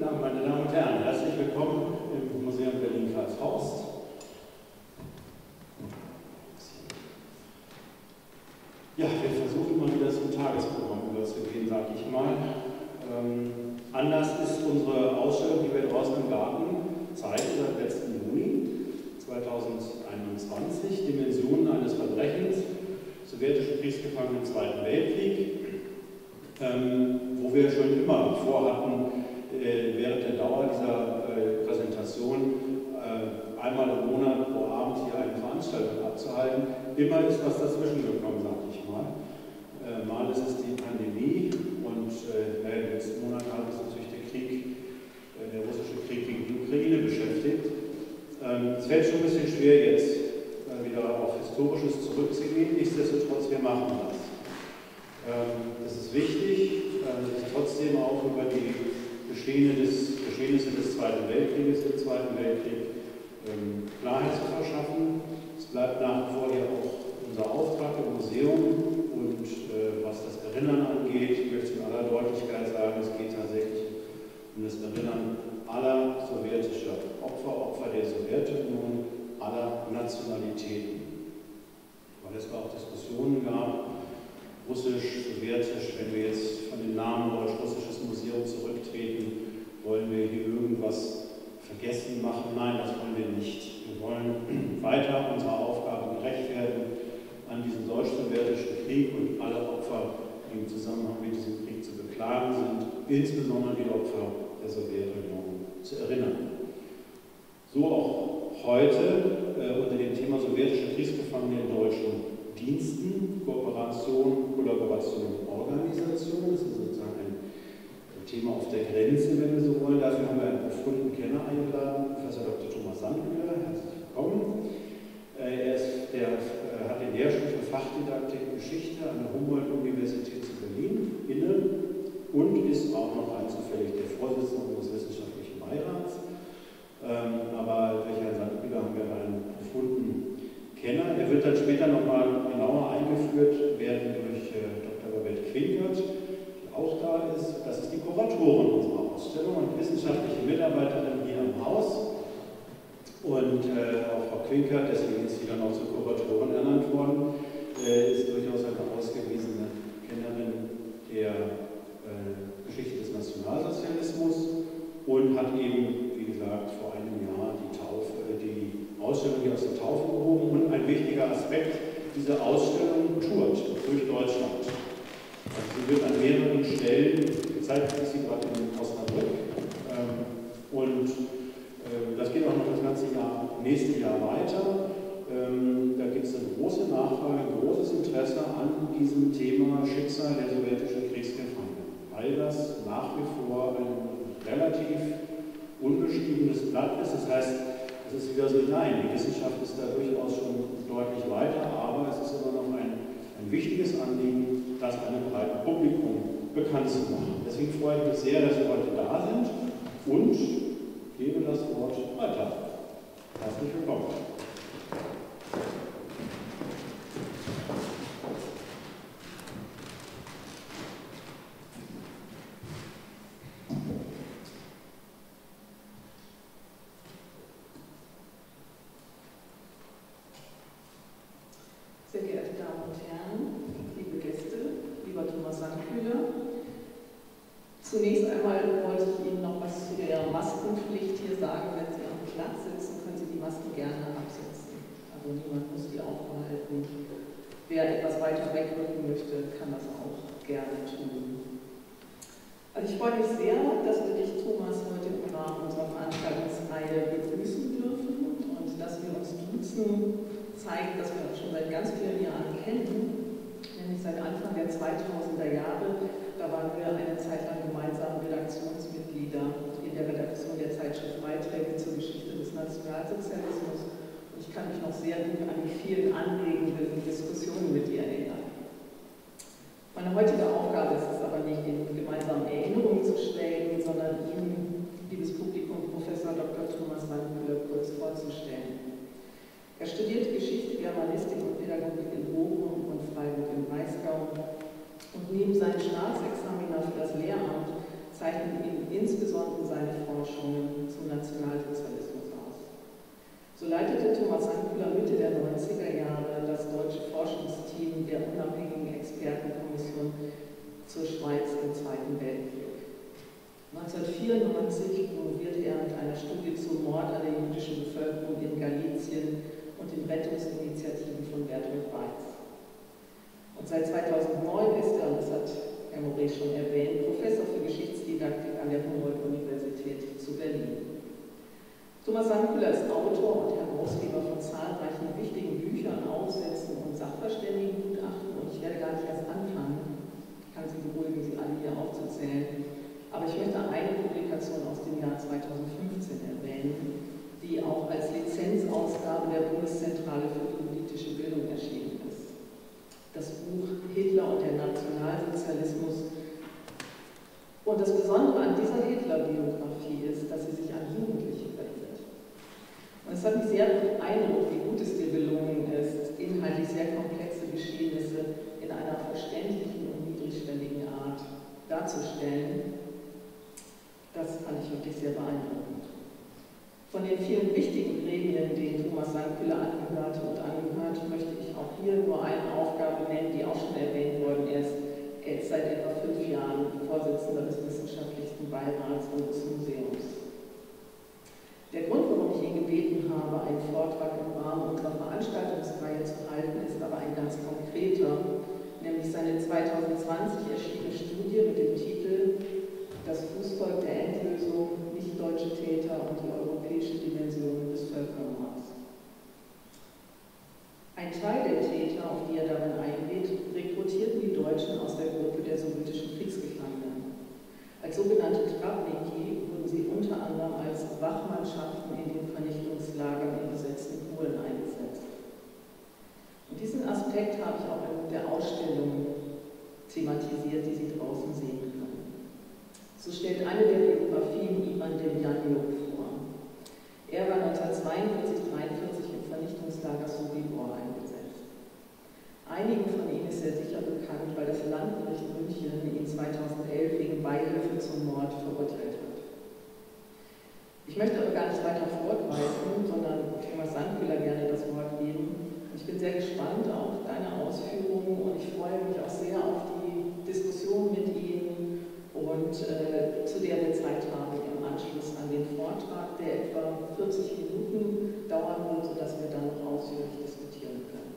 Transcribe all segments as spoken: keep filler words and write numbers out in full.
meine Damen und Herren, herzlich willkommen im Museum Berlin-Karlshorst. Ja, wir versuchen mal wieder zum Tagesprogramm überzugehen, sage ich mal. Ähm, Anlass ist unsere Ausstellung, die wir draußen im Garten zeigen, seit letzten Juni zweitausendeinundzwanzig, Dimensionen eines Verbrechens, sowjetische Kriegsgefangene im Zweiten Weltkrieg, ähm, wo wir schon immer vorhatten, äh, während der Dauer dieser äh, Präsentation äh, einmal im Monat pro Abend hier eine Veranstaltung abzuhalten. Immer ist was dazwischen gekommen, sage ich mal. Äh, mal ist es die Pandemie und äh, ja, im letzten Monat hat uns natürlich der Krieg, äh, der russische Krieg gegen die Ukraine beschäftigt. Ähm, es fällt schon ein bisschen schwer jetzt äh, wieder auf Historisches zurückzugehen, nichtsdestotrotz, wir machen das. Ähm, es ist wichtig, äh, sich trotzdem auch über die Geschehnisse des, Geschehnisse des Zweiten Weltkrieges, im Zweiten Weltkrieg, ähm, Klarheit zu verschaffen. Es bleibt nach wie vor hier auch unser Auftrag im Museum und äh, was das Erinnern angeht, ich möchte in aller Deutlichkeit sagen, es geht tatsächlich um das Erinnern aller sowjetischer Opfer, Opfer der Sowjetunion, aller Nationalitäten. Weil es auch Diskussionen gab, russisch, sowjetisch, wenn wir jetzt von dem Namen Deutsch-Russisches Museum zurücktreten, wollen wir hier irgendwas vergessen machen? Nein, das wollen wir nicht. Wir wollen weiter unserer Aufgabe gerecht werden, an diesen deutsch-sowjetischen Krieg und alle Opfer, die im Zusammenhang mit diesem Krieg zu beklagen sind, insbesondere die Opfer der Sowjetunion, zu erinnern. So auch heute äh, unter dem Thema sowjetische Kriegsgefangene in deutschen Diensten, Kooperation, Kollaboration, Organisation. Das ist sozusagen ein Thema auf der Grenze, wenn wir so wollen. Dafür haben wir einen profunden Kenner eingeladen, Professor Doktor Thomas Sandmüller. Herzlich willkommen. Er ist, der, hat den Lehrstuhl für Fachdidaktik und Geschichte an der Humboldt-Universität zu Berlin inne und ist auch noch rein zufällig der Vorsitzende unseres wissenschaftlichen Beirats. Ähm, aber durch Herrn Sandmüller haben wir einen profunden Kenner. Er wird dann später nochmal genauer eingeführt werden durch äh, Doktor Babette Quinkert, die auch da ist. Das ist die Kuratorin unserer Ausstellung und wissenschaftliche Mitarbeiterin hier im Haus. Und äh, auch Frau Quinkert, deswegen ist sie dann auch zur Kuratorin ernannt worden, äh, ist durchaus eine ausgewiesene Kennerin der äh, Geschichte des Nationalsozialismus und hat eben, wie gesagt, vor einem Jahr die Taufe, äh, die Ausstellung hier aus der Taufe gehoben. Und ein wichtiger Aspekt, diese Ausstellung tourt durch Deutschland. Also sie wird an mehreren Stellen gezeigt, ist sie gerade in Osnabrück. Ähm, und äh, das geht auch noch das ganze Jahr, nächste Jahr weiter. Ähm, da gibt es eine große Nachfrage, ein großes Interesse an diesem Thema Schicksal der sowjetischen Kriegsgefangenen, weil das nach wie vor ein relativ unbeschriebenes Blatt ist. Das heißt, es ist wieder so, nein, die Wissenschaft ist da durchaus schon deutlich weiter, aber es ist immer noch ein, ein wichtiges Anliegen, das einem breiten Publikum bekannt zu machen. Deswegen freue ich mich sehr, dass Sie heute da sind und gebe das Wort weiter. Herzlich willkommen. Sehr geehrte Damen und Herren, liebe Gäste, lieber Thomas Sandmüller, zunächst einmal wollte ich Ihnen noch was zu der Maskenpflicht hier sagen. Wenn Sie am Platz sitzen, können Sie die Masken gerne absetzen. Also niemand muss die aufbehalten. Wer etwas weiter wegrücken möchte, kann das auch gerne tun. Also ich freue mich sehr, dass wir dich, Thomas, heute im Rahmen unserer Veranstaltungsreihe begrüßen dürfen und dass wir uns duzen, zeigt, dass wir uns schon seit ganz vielen Jahren kennen, nämlich seit Anfang der zweitausender Jahre. Da waren wir eine Zeit lang gemeinsam Redaktionsmitglieder in der Redaktion der Zeitschrift Beiträge zur Geschichte des Nationalsozialismus. Und ich kann mich noch sehr gut an die vielen anregenden Diskussionen mit dir erinnern. Meine heutige Aufgabe ist es aber nicht, in gemeinsamen Erinnerungen zu stellen, sondern Ihnen, liebes Publikum, Professor Doktor Thomas Sandmüller kurz vorzustellen. Er studierte Geschichte, Germanistik und Pädagogik in Bochum und Freiburg im Breisgau und neben seinem Staatsexamina für das Lehramt zeichnen ihn insbesondere seine Forschungen zum Nationalsozialismus aus. So leitete Thomas Sanküller Mitte der neunziger Jahre das deutsche Forschungsteam der unabhängigen Expertenkommission zur Schweiz im Zweiten Weltkrieg. neunzehnhundertvierundneunzig promovierte er mit einer Studie zum Mord an der jüdischen Bevölkerung in Galizien und den Rettungsinitiativen von Bertolt Brecht. Und seit zweitausendneun ist er, und das hat Herr Moret schon erwähnt, Professor für Geschichtsdidaktik an der Humboldt-Universität zu Berlin. Thomas Sanküller ist Autor und Herausgeber von zahlreichen wichtigen Büchern, Aufsätzen und Sachverständigengutachten, und ich werde gar nicht erst anfangen, ich kann Sie beruhigen, sie alle hier aufzuzählen, aber ich möchte eine Publikation aus dem Jahr zweitausendfünfzehn erwähnen, die auch als Lizenzausgabe der Bundeszentrale für politische Bildung erschienen ist. Das Buch Hitler und der Nationalsozialismus. Und das Besondere an dieser Hitler-Biografie ist, dass sie sich an Jugendliche wendet. Und es hat mich sehr beeindruckt, wie gut es dir gelungen ist, inhaltlich sehr komplexe Geschehnisse in einer verständlichen und niedrigschwelligen Art darzustellen. Das fand ich wirklich sehr beeindruckend. Von den vielen wichtigen Gremien, denen Thomas Sanküller angehörte und angehört, möchte ich auch hier nur eine Aufgabe nennen, die auch schon erwähnt worden ist. Er ist seit etwa fünf Jahren Vorsitzender des Wissenschaftlichen Beirats unseres Museums. Der Grund, warum ich ihn gebeten habe, einen Vortrag im Rahmen unserer Veranstaltungsreihe zu halten, ist aber ein ganz konkreter, nämlich seine zweitausendzwanzig erschienene Studie mit dem Titel Das Fußvolk der Endlösung, nicht-deutsche Täter und die europäische Dimension des Völkermords. Ein Teil der Täter, auf die er darin eingeht, rekrutierten die Deutschen aus der Gruppe der sowjetischen Kriegsgefangenen. Als sogenannte Travniki wurden sie unter anderem als Wachmannschaften in den Vernichtungslagern im besetzten Polen eingesetzt. Und diesen Aspekt habe ich auch in der Ausstellung thematisiert, die Sie draußen sehen können. So stellt eine der Biografien Ivan Demjanjuk vor. Er war neunzehnhundertzweiundvierzig dreiundvierzig im Vernichtungslager Sobibor eingesetzt. Einigen von ihnen ist er sicher bekannt, weil das Landgericht München ihn zweitausendelf wegen Beihilfe zum Mord verurteilt hat. Ich möchte aber gar nicht weiter fortweisen, sondern Thomas Sanküller gerne das Wort geben. Ich bin sehr gespannt auf deine Ausführungen und ich freue mich auch sehr auf die Diskussion mit Ihnen und äh, zu der wir Zeit haben im Anschluss an den Vortrag, der etwa vierzig Minuten dauern wird, sodass wir dann noch ausführlich diskutieren können.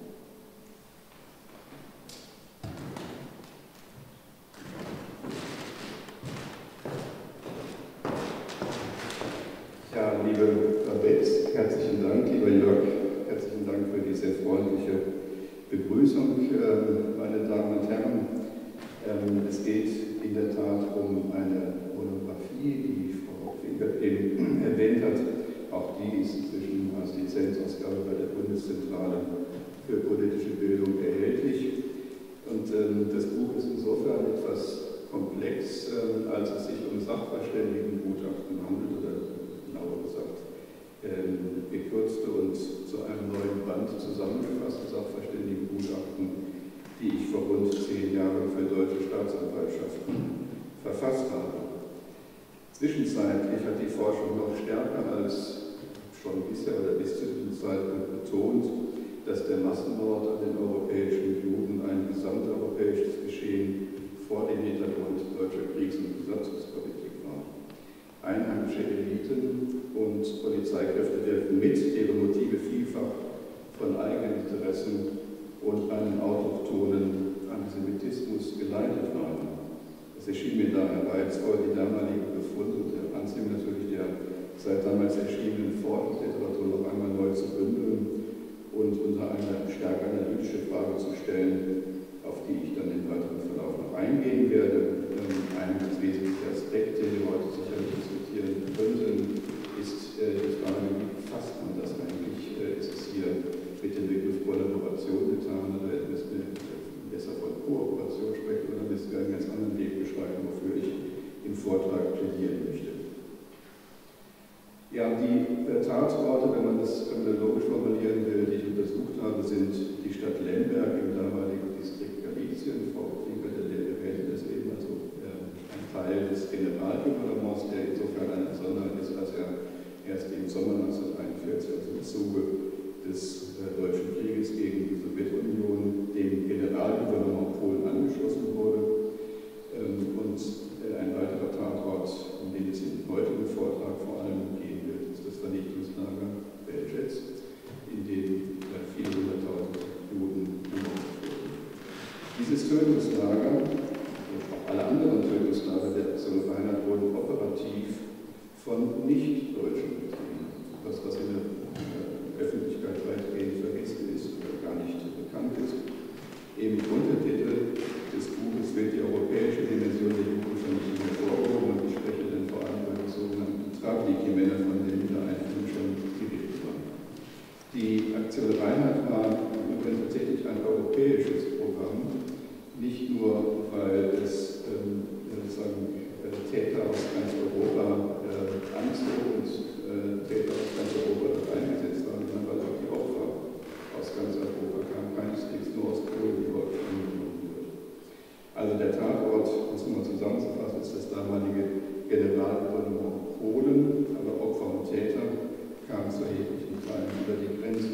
Ja, liebe Babette, herzlichen Dank, lieber Jörg, herzlichen Dank für die sehr freundliche Begrüßung, meine Damen und Herren. Es geht in der Tat um eine Monographie, die Frau Finger eben erwähnt hat. Auch die ist inzwischen als Lizenzausgabe bei der Bundeszentrale für politische Bildung erhältlich. Und das Buch ist insofern etwas komplex, als es sich um Sachverständigengutachten handelt, oder genauer gesagt, gekürzte und zu einem neuen Band zusammengefasste Sachverständigengutachten, die ich vor rund zehn Jahren für deutsche Staatsanwaltschaften verfasst habe. Zwischenzeitlich hat die Forschung noch stärker als schon bisher oder bis zu diesem Zeitpunkt betont, dass der Massenmord an den europäischen Juden ein gesamteuropäisches Geschehen vor dem Hintergrund deutscher Kriegs- und Besatzungspolitik war. Einheimische Eliten und Polizeikräfte werden mit, ihre Motive vielfach von eigenen Interessen und einem autochthonen Antisemitismus geleitet waren. Es erschien mir daher reizvoll, die damaligen Befunde und der Anziehung natürlich der seit damals erschienenen Forschungsliteratur noch einmal neu zu bündeln und unter eine stärker analytische Frage zu stellen, auf die ich dann im weiteren Verlauf noch eingehen werde. Ein ganz wesentlicher Aspekt, den wir heute sicherlich diskutieren könnten, ist die Frage, wie fasst man das eigentlich? Ist es hier mit dem Begriff Kollaboration getan oder müssen wir besser von Kooperation sprechen oder müssen wir einen ganz anderen Weg beschreiben, wofür ich im Vortrag plädieren möchte? Ja, die Tatorte, wenn man das kriminologisch formulieren will, die ich untersucht habe, sind die Stadt Lemberg im damaligen Distrikt Galizien. Frau Klinker, der erwähnte das eben, also äh, ein Teil des Generalgouvernements, der insofern eine Besonderheit ist, als er erst im Sommer neunzehnhunderteinundvierzig, also im Zuge des äh, Deutschen Krieges gegen die Sowjetunion, dem Generalgouvernement Polen angeschlossen wurde. Ähm, und äh, ein weiterer Tatort, um den es im heutigen Vortrag vor allem gehen wird, ist das Vernichtungslager Belzec, in dem äh, viele hunderttausend Juden ermordet wurden. Dieses Tötungslager und auch alle anderen Tötungslager der Aktion Reinhard wurden operativ von Nicht-Deutschen betrieben. Das, was in der äh, Öffentlichkeit weitgehend vergessen ist oder gar nicht bekannt ist. Im Untertitel des Buches wird die europäische Dimension der Judenvernichtung hervorgehoben und ich spreche dann vor allem über die sogenannten Travniki-Männer, von denen da einzeln schon geredet war. Die Aktion Reinhard war übrigens tatsächlich ein europäisches Programm, nicht nur, weil es ähm, sagen, Täter aus ganz Europa äh, anzog und äh, Täter aus ganz Europa dort eingesetzt waren, sondern weil auch die Opfer aus ganz Europa kamen, keineswegs nur aus Polen, die dort angenommen wurden. Also der Tatort, um es mal zusammenzufassen, ist das damalige Generalgouvernement Polen, aber Opfer und Täter kamen zu erheblichen Teilen über die Grenze.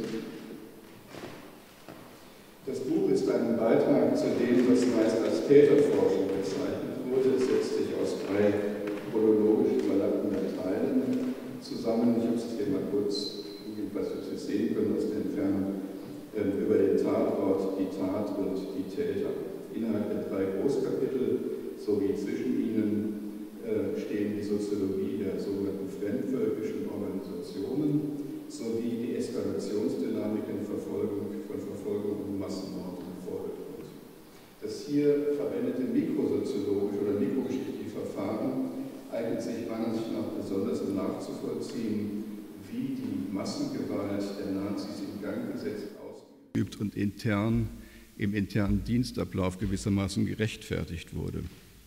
Das Buch ist ein Beitrag zu dem, was meist als Täterforschung bezeichnet wurde. Es setzt sich aus drei chronologisch überlappenden Teilen zusammen. Ich habe es hier mal kurz, was wir jetzt sehen können aus der Entfernung, über den Tatort, die Tat und die Täter. Innerhalb der drei Großkapitel sowie zwischen ihnen stehen die Soziologie der sogenannten fremdvölkischen Organisationen sowie die Eskalationsdynamiken Verfolgung, von Verfolgung und Massenmord im Vordergrund. Das hier verwendete mikrosoziologische oder mikrogeschichtliche Verfahren eignet sich meiner Ansicht nach besonders, um nachzuvollziehen, wie die Massengewalt der Nazis in Gang gesetzt, ausgeübt und intern im internen Dienstablauf gewissermaßen gerechtfertigt wurde.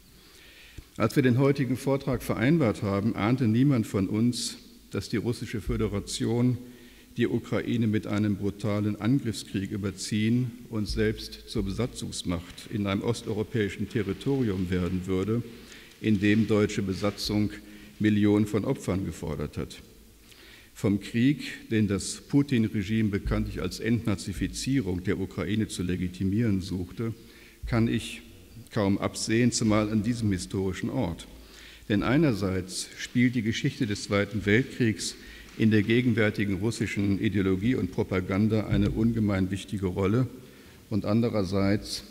Als wir den heutigen Vortrag vereinbart haben, ahnte niemand von uns, dass die Russische Föderation die Ukraine mit einem brutalen Angriffskrieg überziehen und selbst zur Besatzungsmacht in einem osteuropäischen Territorium werden würde, in dem deutsche Besatzung Millionen von Opfern gefordert hat. Vom Krieg, den das Putin-Regime bekanntlich als Entnazifizierung der Ukraine zu legitimieren suchte, kann ich kaum absehen, zumal an diesem historischen Ort. Denn einerseits spielt die Geschichte des Zweiten Weltkriegs in der gegenwärtigen russischen Ideologie und Propaganda eine ungemein wichtige Rolle und andererseits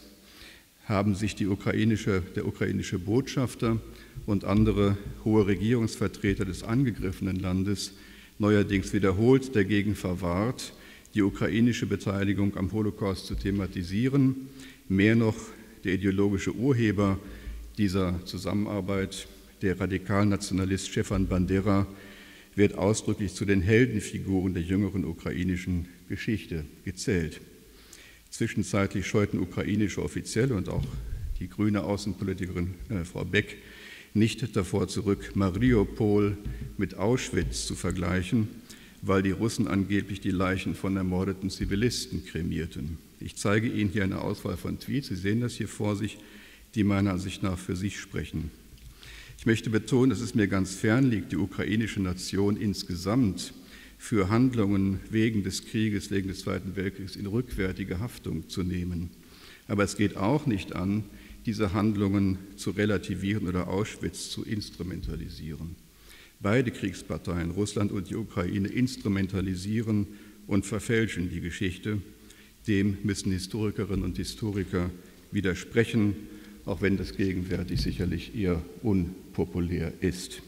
haben sich die ukrainische, der ukrainische Botschafter und andere hohe Regierungsvertreter des angegriffenen Landes neuerdings wiederholt dagegen verwahrt, die ukrainische Beteiligung am Holocaust zu thematisieren. Mehr noch, der ideologische Urheber dieser Zusammenarbeit, der Radikalnationalist Stefan Bandera, wird ausdrücklich zu den Heldenfiguren der jüngeren ukrainischen Geschichte gezählt. Zwischenzeitlich scheuten ukrainische Offizielle und auch die grüne Außenpolitikerin äh, Frau Beck nicht davor zurück, Mariupol mit Auschwitz zu vergleichen, weil die Russen angeblich die Leichen von ermordeten Zivilisten kremierten. Ich zeige Ihnen hier eine Auswahl von Tweets, Sie sehen das hier vor sich, die meiner Ansicht nach für sich sprechen. Ich möchte betonen, dass es mir ganz fern liegt, die ukrainische Nation insgesamt für Handlungen wegen des Krieges, wegen des Zweiten Weltkriegs in rückwärtige Haftung zu nehmen. Aber es geht auch nicht an, diese Handlungen zu relativieren oder Auschwitz zu instrumentalisieren. Beide Kriegsparteien, Russland und die Ukraine, instrumentalisieren und verfälschen die Geschichte. Dem müssen Historikerinnen und Historiker widersprechen, auch wenn das gegenwärtig sicherlich eher unpopulär ist.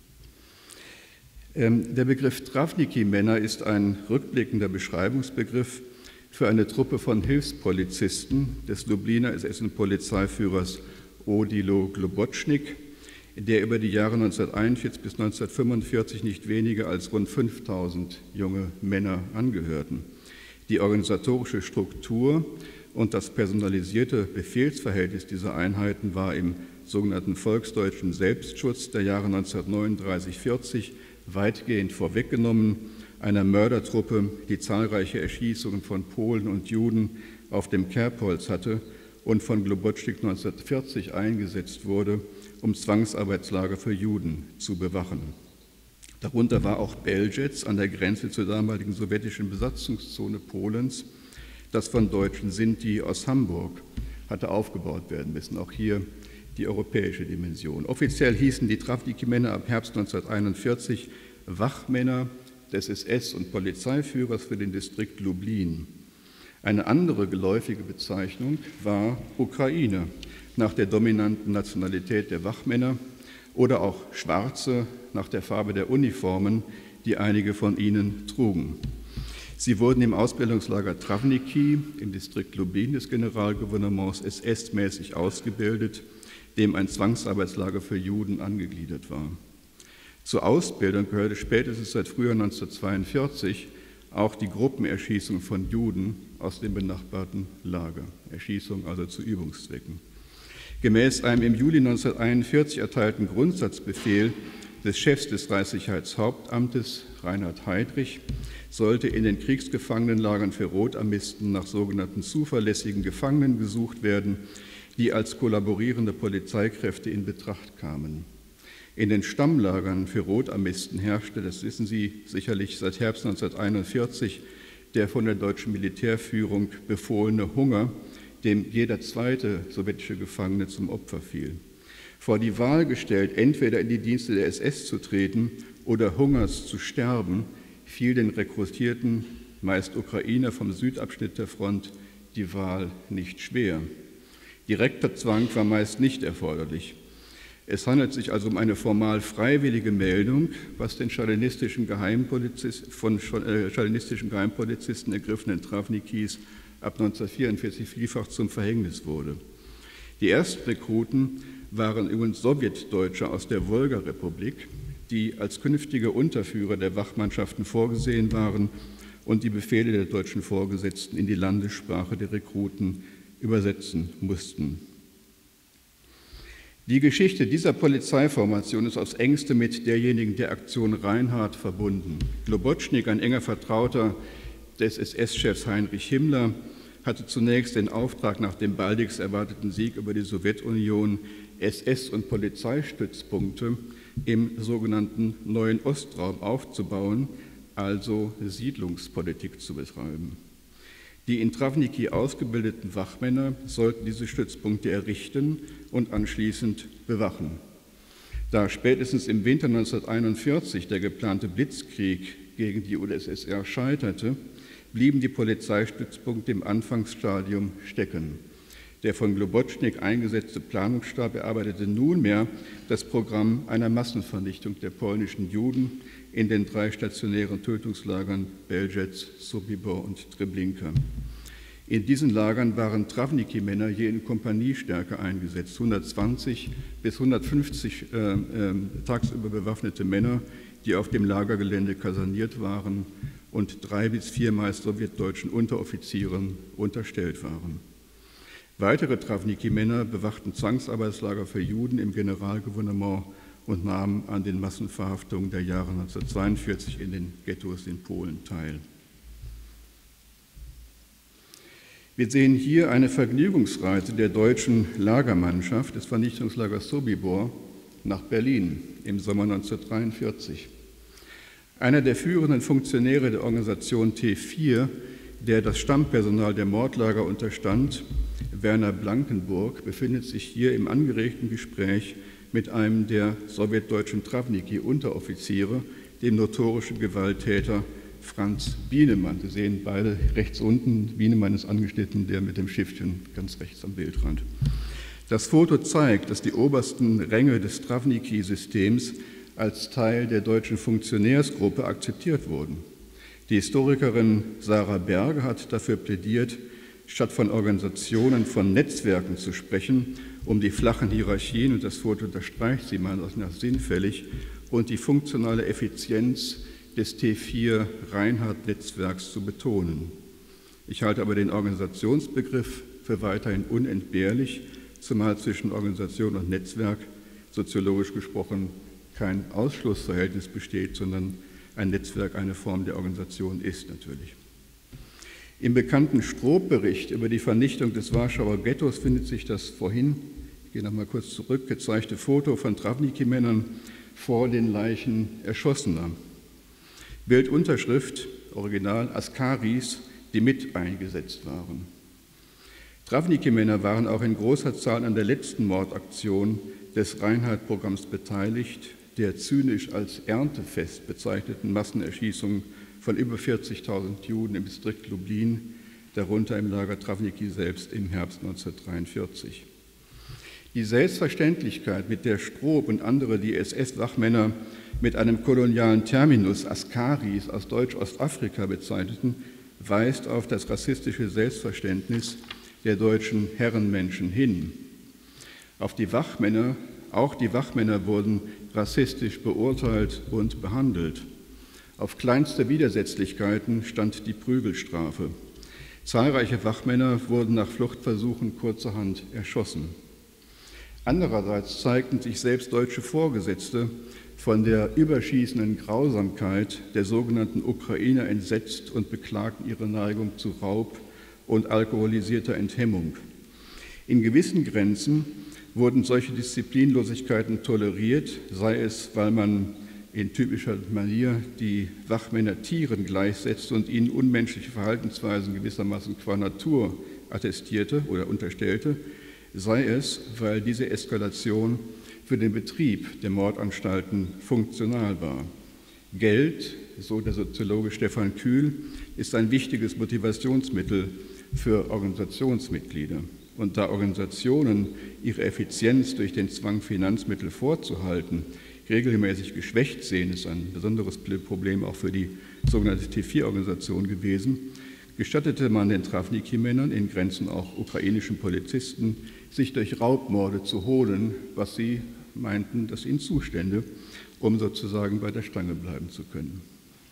Der Begriff Travniki-Männer ist ein rückblickender Beschreibungsbegriff für eine Truppe von Hilfspolizisten des Lubliner S S-Polizeiführers Odilo Globotschnik, der über die Jahre neunzehnhunderteinundvierzig bis neunzehnhundertfünfundvierzig nicht weniger als rund fünftausend junge Männer angehörten. Die organisatorische Struktur und das personalisierte Befehlsverhältnis dieser Einheiten war im sogenannten volksdeutschen Selbstschutz der Jahre neunzehnhundertneununddreißig bis vierzig weitgehend vorweggenommen, einer Mördertruppe, die zahlreiche Erschießungen von Polen und Juden auf dem Kerbholz hatte und von Globocnik neunzehnhundertvierzig eingesetzt wurde, um Zwangsarbeitslager für Juden zu bewachen. Darunter war auch Belzec an der Grenze zur damaligen sowjetischen Besatzungszone Polens, das von deutschen Sinti aus Hamburg hatte aufgebaut werden müssen. Auch hier die europäische Dimension. Offiziell hießen die Travniki-Männer ab Herbst neunzehnhunderteinundvierzig Wachmänner des S S- und Polizeiführers für den Distrikt Lublin. Eine andere geläufige Bezeichnung war Ukrainer, nach der dominanten Nationalität der Wachmänner, oder auch Schwarze nach der Farbe der Uniformen, die einige von ihnen trugen. Sie wurden im Ausbildungslager Travniki im Distrikt Lublin des Generalgouvernements S S-mäßig ausgebildet, dem ein Zwangsarbeitslager für Juden angegliedert war. Zur Ausbildung gehörte spätestens seit Frühjahr neunzehnhundertzweiundvierzig auch die Gruppenerschießung von Juden aus dem benachbarten Lager. Erschießung also zu Übungszwecken. Gemäß einem im Juli neunzehnhunderteinundvierzig erteilten Grundsatzbefehl des Chefs des Reichssicherheitshauptamtes, Reinhard Heydrich, sollte in den Kriegsgefangenenlagern für Rotarmisten nach sogenannten zuverlässigen Gefangenen gesucht werden, die als kollaborierende Polizeikräfte in Betracht kamen. In den Stammlagern für Rotarmisten herrschte, das wissen Sie sicherlich, seit Herbst neunzehnhunderteinundvierzig der von der deutschen Militärführung befohlene Hunger, dem jeder zweite sowjetische Gefangene zum Opfer fiel. Vor die Wahl gestellt, entweder in die Dienste der S S zu treten oder Hungers zu sterben, fiel den Rekrutierten, meist Ukrainer vom Südabschnitt der Front, die Wahl nicht schwer. Direkter Zwang war meist nicht erforderlich. Es handelt sich also um eine formal freiwillige Meldung, was den stalinistischen Geheimpolizist, von äh, stalinistischen Geheimpolizisten ergriffenen Travnikis ab neunzehnhundertvierundvierzig vielfach zum Verhängnis wurde. Die Erstrekruten waren übrigens Sowjetdeutsche aus der Wolga-Republik, die als künftige Unterführer der Wachmannschaften vorgesehen waren und die Befehle der deutschen Vorgesetzten in die Landessprache der Rekruten übersetzen mussten. Die Geschichte dieser Polizeiformation ist aufs Engste mit derjenigen der Aktion Reinhardt verbunden. Globocnik, ein enger Vertrauter des S S-Chefs Heinrich Himmler, hatte zunächst den Auftrag, nach dem baldigst erwarteten Sieg über die Sowjetunion S S- und Polizeistützpunkte im sogenannten Neuen Ostraum aufzubauen, also Siedlungspolitik zu betreiben. Die in Travniki ausgebildeten Wachmänner sollten diese Stützpunkte errichten und anschließend bewachen. Da spätestens im Winter neunzehnhunderteinundvierzig der geplante Blitzkrieg gegen die U d S S R scheiterte, blieben die Polizeistützpunkte im Anfangsstadium stecken. Der von Globocnik eingesetzte Planungsstab erarbeitete nunmehr das Programm einer Massenvernichtung der polnischen Juden in den drei stationären Tötungslagern Belzec, Sobibor und Treblinka. In diesen Lagern waren Travniki-Männer je in Kompaniestärke eingesetzt, hundertzwanzig bis hundertfünfzig äh, äh, tagsüber bewaffnete Männer, die auf dem Lagergelände kaserniert waren und drei bis vier meist sowjetdeutschen Unteroffizieren unterstellt waren. Weitere Travniki-Männer bewachten Zwangsarbeitslager für Juden im Generalgouvernement und nahmen an den Massenverhaftungen der Jahre neunzehnhundertzweiundvierzig in den Ghettos in Polen teil. Wir sehen hier eine Vergnügungsreise der deutschen Lagermannschaft des Vernichtungslagers Sobibor nach Berlin im Sommer neunzehnhundertdreiundvierzig. Einer der führenden Funktionäre der Organisation T vier, der das Stammpersonal der Mordlager unterstand, Werner Blankenburg, befindet sich hier im angeregten Gespräch mit einem der sowjetdeutschen Travniki-Unteroffiziere, dem notorischen Gewalttäter Franz Bienemann. Sie sehen beide rechts unten. Bienemann ist angeschnitten, der mit dem Schiffchen ganz rechts am Bildrand. Das Foto zeigt, dass die obersten Ränge des Travniki-Systems als Teil der deutschen Funktionärsgruppe akzeptiert wurden. Die Historikerin Sarah Berger hat dafür plädiert, statt von Organisationen, von Netzwerken zu sprechen, um die flachen Hierarchien, und das Foto unterstreicht sie mal nach sinnfällig, und die funktionale Effizienz des T vier Reinhardt-Netzwerks zu betonen. Ich halte aber den Organisationsbegriff für weiterhin unentbehrlich, zumal zwischen Organisation und Netzwerk soziologisch gesprochen kein Ausschlussverhältnis besteht, sondern ein Netzwerk eine Form der Organisation ist natürlich. Im bekannten Stroop-Bericht über die Vernichtung des Warschauer Ghettos findet sich das vorhin, ich gehe noch mal kurz zurück, gezeigte Foto von Travniki-Männern vor den Leichen Erschossener. Bildunterschrift, Original, Askaris, die mit eingesetzt waren. Travniki-Männer waren auch in großer Zahl an der letzten Mordaktion des Reinhard-Programms beteiligt, der zynisch als Erntefest bezeichneten Massenerschießung von über vierzigtausend Juden im Distrikt Lublin, darunter im Lager Travniki selbst im Herbst neunzehnhundertdreiundvierzig. Die Selbstverständlichkeit, mit der Stroop und andere die S S-Wachmänner mit einem kolonialen Terminus Askaris aus Deutsch-Ostafrika bezeichneten, weist auf das rassistische Selbstverständnis der deutschen Herrenmenschen hin. Auf die Wachmänner, auch die Wachmänner wurden rassistisch beurteilt und behandelt. Auf kleinste Widersetzlichkeiten stand die Prügelstrafe. Zahlreiche Wachmänner wurden nach Fluchtversuchen kurzerhand erschossen. Andererseits zeigten sich selbst deutsche Vorgesetzte von der überschießenden Grausamkeit der sogenannten Ukrainer entsetzt und beklagten ihre Neigung zu Raub und alkoholisierter Enthemmung. In gewissen Grenzen wurden solche Disziplinlosigkeiten toleriert, sei es, weil man in typischer Manier die Wachmänner Tieren gleichsetzte und ihnen unmenschliche Verhaltensweisen gewissermaßen qua Natur attestierte oder unterstellte, sei es, weil diese Eskalation für den Betrieb der Mordanstalten funktional war. Geld, so der Soziologe Stefan Kühl, ist ein wichtiges Motivationsmittel für Organisationsmitglieder. Und da Organisationen ihre Effizienz durch den Zwang, Finanzmittel vorzuhalten, regelmäßig geschwächt sehen, ist ein besonderes Problem auch für die sogenannte T vier Organisation gewesen, gestattete man den Travniki-Männern, in Grenzen auch ukrainischen Polizisten, sich durch Raubmorde zu holen, was sie meinten, das ihnen zustände, um sozusagen bei der Stange bleiben zu können.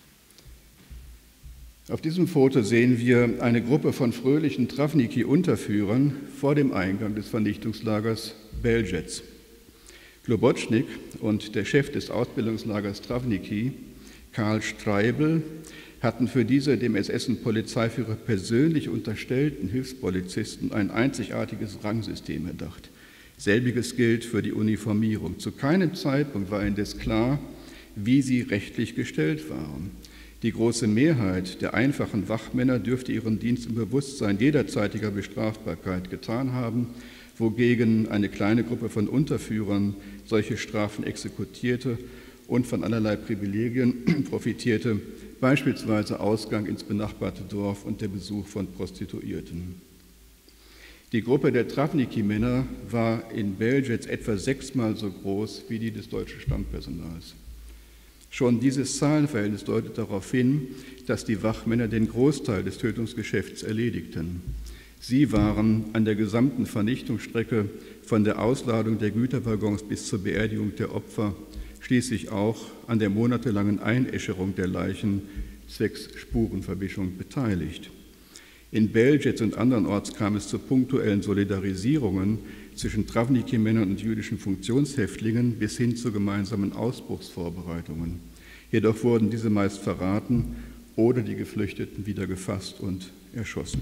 Auf diesem Foto sehen wir eine Gruppe von fröhlichen Travniki-Unterführern vor dem Eingang des Vernichtungslagers Belzec. Globotschnik und der Chef des Ausbildungslagers Travniki, Karl Streibel, hatten für diese dem S S- und Polizeiführer persönlich unterstellten Hilfspolizisten ein einzigartiges Rangsystem erdacht. Selbiges gilt für die Uniformierung. Zu keinem Zeitpunkt war indes klar, wie sie rechtlich gestellt waren. Die große Mehrheit der einfachen Wachmänner dürfte ihren Dienst im Bewusstsein jederzeitiger Bestrafbarkeit getan haben, wogegen eine kleine Gruppe von Unterführern solche Strafen exekutierte und von allerlei Privilegien profitierte, beispielsweise Ausgang ins benachbarte Dorf und der Besuch von Prostituierten. Die Gruppe der Travniki-Männer war in Belzec etwa sechsmal so groß wie die des deutschen Stammpersonals. Schon dieses Zahlenverhältnis deutet darauf hin, dass die Wachmänner den Großteil des Tötungsgeschäfts erledigten. Sie waren an der gesamten Vernichtungsstrecke von der Ausladung der Güterwaggons bis zur Beerdigung der Opfer, schließlich auch an der monatelangen Einäscherung der Leichen zwecks Spurenverwischung beteiligt. In Belzec und andernorts kam es zu punktuellen Solidarisierungen zwischen Travniki-Männern und jüdischen Funktionshäftlingen bis hin zu gemeinsamen Ausbruchsvorbereitungen. Jedoch wurden diese meist verraten oder die Geflüchteten wieder gefasst und erschossen.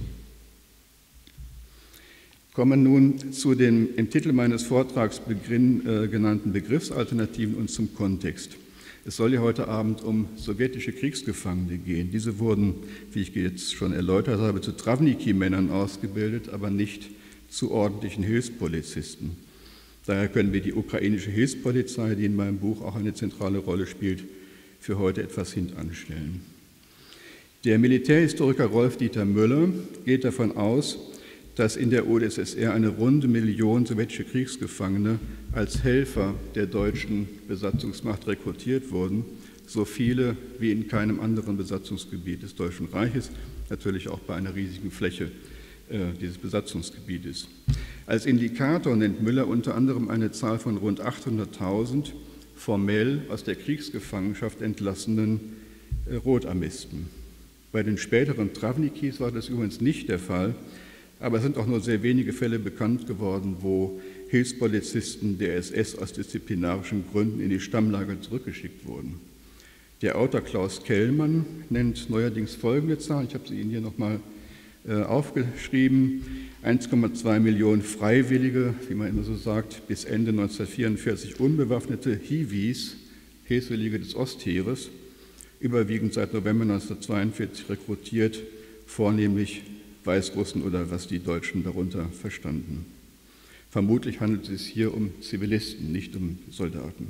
Kommen nun zu den im Titel meines Vortrags beginn, äh, genannten Begriffsalternativen und zum Kontext. Es soll ja heute Abend um sowjetische Kriegsgefangene gehen. Diese wurden, wie ich jetzt schon erläutert habe, zu Travniki-Männern ausgebildet, aber nicht zu ordentlichen Hilfspolizisten. Daher können wir die ukrainische Hilfspolizei, die in meinem Buch auch eine zentrale Rolle spielt, für heute etwas hintanstellen. Der Militärhistoriker Rolf-Dieter Müller geht davon aus, dass in der U d S S R eine runde Million sowjetische Kriegsgefangene als Helfer der deutschen Besatzungsmacht rekrutiert wurden, so viele wie in keinem anderen Besatzungsgebiet des Deutschen Reiches, natürlich auch bei einer riesigen Fläche äh, dieses Besatzungsgebietes. Als Indikator nennt Müller unter anderem eine Zahl von rund achthunderttausend formell aus der Kriegsgefangenschaft entlassenen äh, Rotarmisten. Bei den späteren Travnikis war das übrigens nicht der Fall, aber es sind auch nur sehr wenige Fälle bekannt geworden, wo Hilfspolizisten der S S aus disziplinarischen Gründen in die Stammlager zurückgeschickt wurden. Der Autor Klaus Kellmann nennt neuerdings folgende Zahl, ich habe sie Ihnen hier nochmal äh, aufgeschrieben. eins Komma zwei Millionen Freiwillige, wie man immer so sagt, bis Ende neunzehnhundertvierundvierzig unbewaffnete Hiwis, Hilfswillige des Ostheeres, überwiegend seit November neunzehnhundertzweiundvierzig rekrutiert, vornehmlich Weißrussen oder was die Deutschen darunter verstanden. Vermutlich handelt es sich hier um Zivilisten, nicht um Soldaten.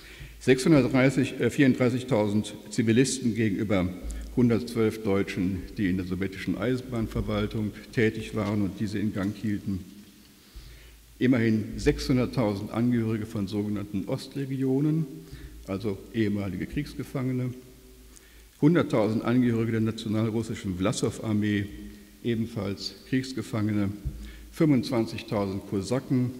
sechshundertvierunddreißigtausend Zivilisten gegenüber hundertzwölf Deutschen, die in der sowjetischen Eisenbahnverwaltung tätig waren und diese in Gang hielten. Immerhin sechshunderttausend Angehörige von sogenannten Ostlegionen, also ehemalige Kriegsgefangene, hunderttausend Angehörige der nationalrussischen Wlassow-Armee, ebenfalls Kriegsgefangene, fünfundzwanzigtausend Kosaken,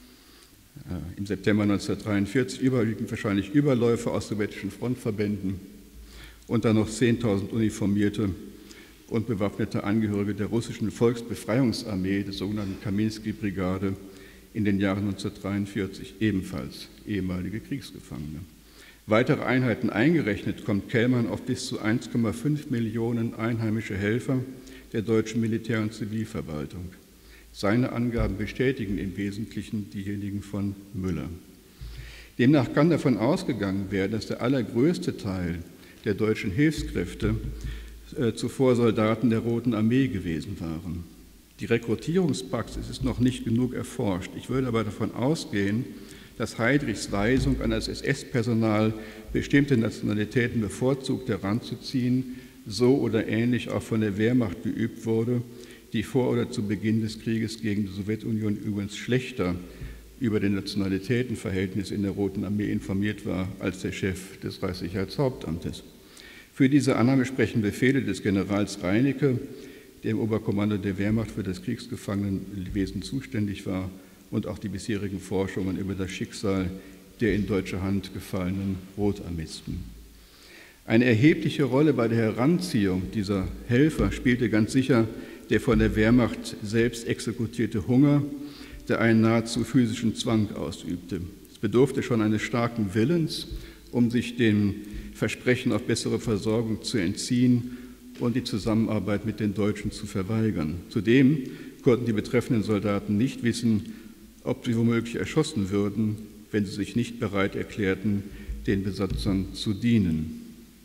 äh, im September neunzehnhundertdreiundvierzig überwiegend wahrscheinlich Überläufer aus sowjetischen Frontverbänden, und dann noch zehntausend uniformierte und bewaffnete Angehörige der russischen Volksbefreiungsarmee, der sogenannten Kaminski-Brigade, in den Jahren neunzehnhundertdreiundvierzig, ebenfalls ehemalige Kriegsgefangene. Weitere Einheiten eingerechnet kommt Kellmann auf bis zu eins Komma fünf Millionen einheimische Helfer der deutschen Militär- und Zivilverwaltung. Seine Angaben bestätigen im Wesentlichen diejenigen von Müller. Demnach kann davon ausgegangen werden, dass der allergrößte Teil der deutschen Hilfskräfte äh, zuvor Soldaten der Roten Armee gewesen waren. Die Rekrutierungspraxis ist noch nicht genug erforscht. Ich würde aber davon ausgehen, dass Heydrichs Weisung an das S S-Personal, bestimmte Nationalitäten bevorzugt heranzuziehen, so oder ähnlich auch von der Wehrmacht geübt wurde, die vor oder zu Beginn des Krieges gegen die Sowjetunion übrigens schlechter über die Nationalitätenverhältnisse in der Roten Armee informiert war als der Chef des Reichssicherheitshauptamtes. Für diese Annahme sprechen Befehle des Generals Reinecke, der im Oberkommando der Wehrmacht für das Kriegsgefangenenwesen zuständig war, und auch die bisherigen Forschungen über das Schicksal der in deutsche Hand gefallenen Rotarmisten. Eine erhebliche Rolle bei der Heranziehung dieser Helfer spielte ganz sicher der von der Wehrmacht selbst exekutierte Hunger, der einen nahezu physischen Zwang ausübte. Es bedurfte schon eines starken Willens, um sich dem Versprechen auf bessere Versorgung zu entziehen und die Zusammenarbeit mit den Deutschen zu verweigern. Zudem konnten die betreffenden Soldaten nicht wissen, ob sie womöglich erschossen würden, wenn sie sich nicht bereit erklärten, den Besatzern zu dienen.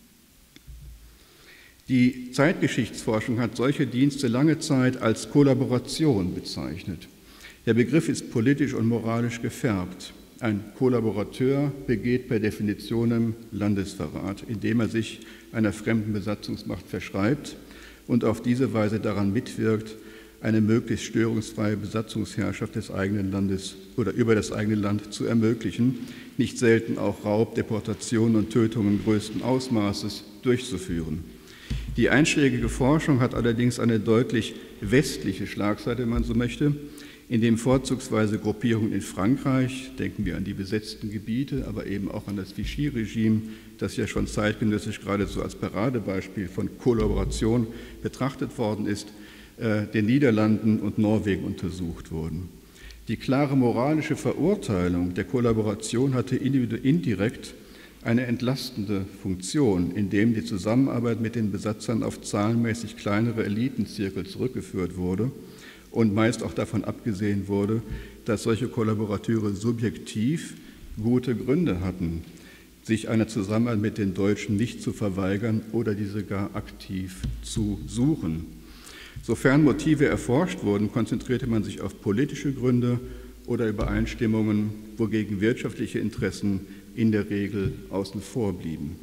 Die Zeitgeschichtsforschung hat solche Dienste lange Zeit als Kollaboration bezeichnet. Der Begriff ist politisch und moralisch gefärbt. Ein Kollaborateur begeht per Definition Landesverrat, indem er sich einer fremden Besatzungsmacht verschreibt und auf diese Weise daran mitwirkt, eine möglichst störungsfreie Besatzungsherrschaft des eigenen Landes oder über das eigene Land zu ermöglichen, nicht selten auch Raub, Deportationen und Tötungen größten Ausmaßes durchzuführen. Die einschlägige Forschung hat allerdings eine deutlich westliche Schlagseite, wenn man so möchte, in dem vorzugsweise Gruppierungen in Frankreich, denken wir an die besetzten Gebiete, aber eben auch an das Vichy-Regime, das ja schon zeitgenössisch geradezu als Paradebeispiel von Kollaboration betrachtet worden ist, den Niederlanden und Norwegen untersucht wurden. Die klare moralische Verurteilung der Kollaboration hatte indirekt eine entlastende Funktion, indem die Zusammenarbeit mit den Besatzern auf zahlenmäßig kleinere Elitenzirkel zurückgeführt wurde und meist auch davon abgesehen wurde, dass solche Kollaborateure subjektiv gute Gründe hatten, sich einer Zusammenarbeit mit den Deutschen nicht zu verweigern oder diese gar aktiv zu suchen. Sofern Motive erforscht wurden, konzentrierte man sich auf politische Gründe oder Übereinstimmungen, wogegen wirtschaftliche Interessen in der Regel außen vor blieben.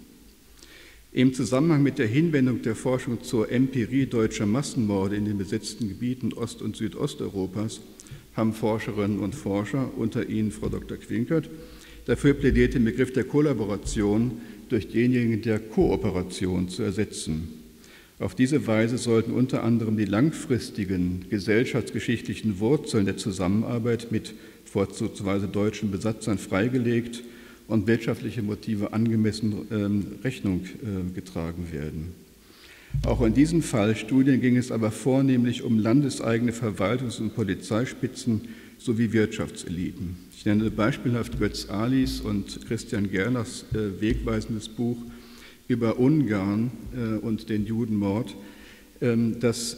Im Zusammenhang mit der Hinwendung der Forschung zur Empirie deutscher Massenmorde in den besetzten Gebieten Ost- und Südosteuropas haben Forscherinnen und Forscher, unter ihnen Frau Doktor Quinkert, dafür plädiert, den Begriff der Kollaboration durch denjenigen der Kooperation zu ersetzen. Auf diese Weise sollten unter anderem die langfristigen gesellschaftsgeschichtlichen Wurzeln der Zusammenarbeit mit vorzugsweise deutschen Besatzern freigelegt und wirtschaftliche Motive angemessen ähm, Rechnung äh, getragen werden. Auch in diesem Fall Studien ging es aber vornehmlich um landeseigene Verwaltungs- und Polizeispitzen sowie Wirtschaftseliten. Ich nenne beispielhaft Götz Alis und Christian Gerlachs äh, wegweisendes Buch über Ungarn äh, und den Judenmord, dass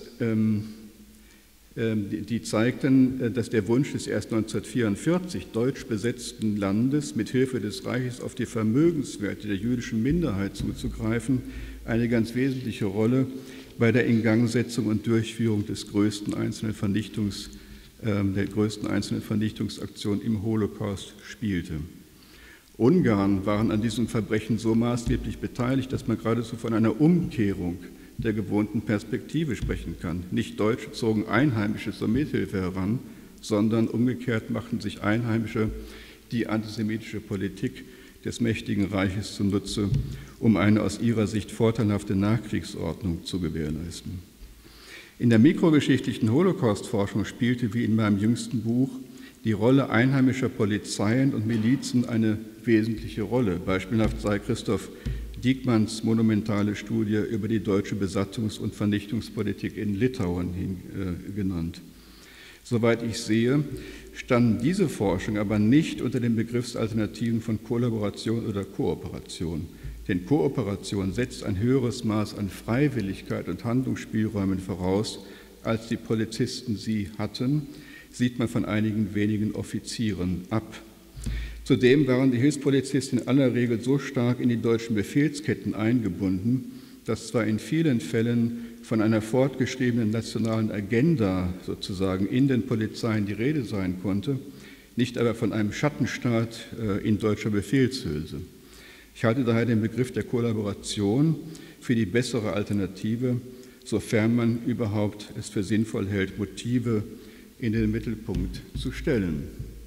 die zeigten, dass der Wunsch des erst neunzehnhundertvierundvierzig deutsch besetzten Landes, mit Hilfe des Reiches auf die Vermögenswerte der jüdischen Minderheit zuzugreifen, eine ganz wesentliche Rolle bei der Ingangsetzung und Durchführung des größten einzelnen Vernichtungs, der größten einzelnen Vernichtungsaktion im Holocaust spielte. Ungarn waren an diesem Verbrechen so maßgeblich beteiligt, dass man geradezu von einer Umkehrung der gewohnten Perspektive sprechen kann. Nicht Deutsche zogen Einheimische zur Mithilfe heran, sondern umgekehrt machten sich Einheimische die antisemitische Politik des mächtigen Reiches zunutze, um eine aus ihrer Sicht vorteilhafte Nachkriegsordnung zu gewährleisten. In der mikrogeschichtlichen Holocaust-Forschung spielte, wie in meinem jüngsten Buch, die Rolle einheimischer Polizeien und Milizen eine wesentliche Rolle. Beispielhaft sei Christoph Diekmanns monumentale Studie über die deutsche Besatzungs- und Vernichtungspolitik in Litauen hin, äh, genannt. Soweit ich sehe, standen diese Forschung aber nicht unter den Begriffsalternativen von Kollaboration oder Kooperation. Denn Kooperation setzt ein höheres Maß an Freiwilligkeit und Handlungsspielräumen voraus, als die Polizisten sie hatten, sieht man von einigen wenigen Offizieren ab. Zudem waren die Hilfspolizisten in aller Regel so stark in die deutschen Befehlsketten eingebunden, dass zwar in vielen Fällen von einer fortgeschriebenen nationalen Agenda sozusagen in den Polizeien die Rede sein konnte, nicht aber von einem Schattenstaat in deutscher Befehlshülse. Ich halte daher den Begriff der Kollaboration für die bessere Alternative, sofern man überhaupt es für sinnvoll hält, Motive in den Mittelpunkt zu stellen.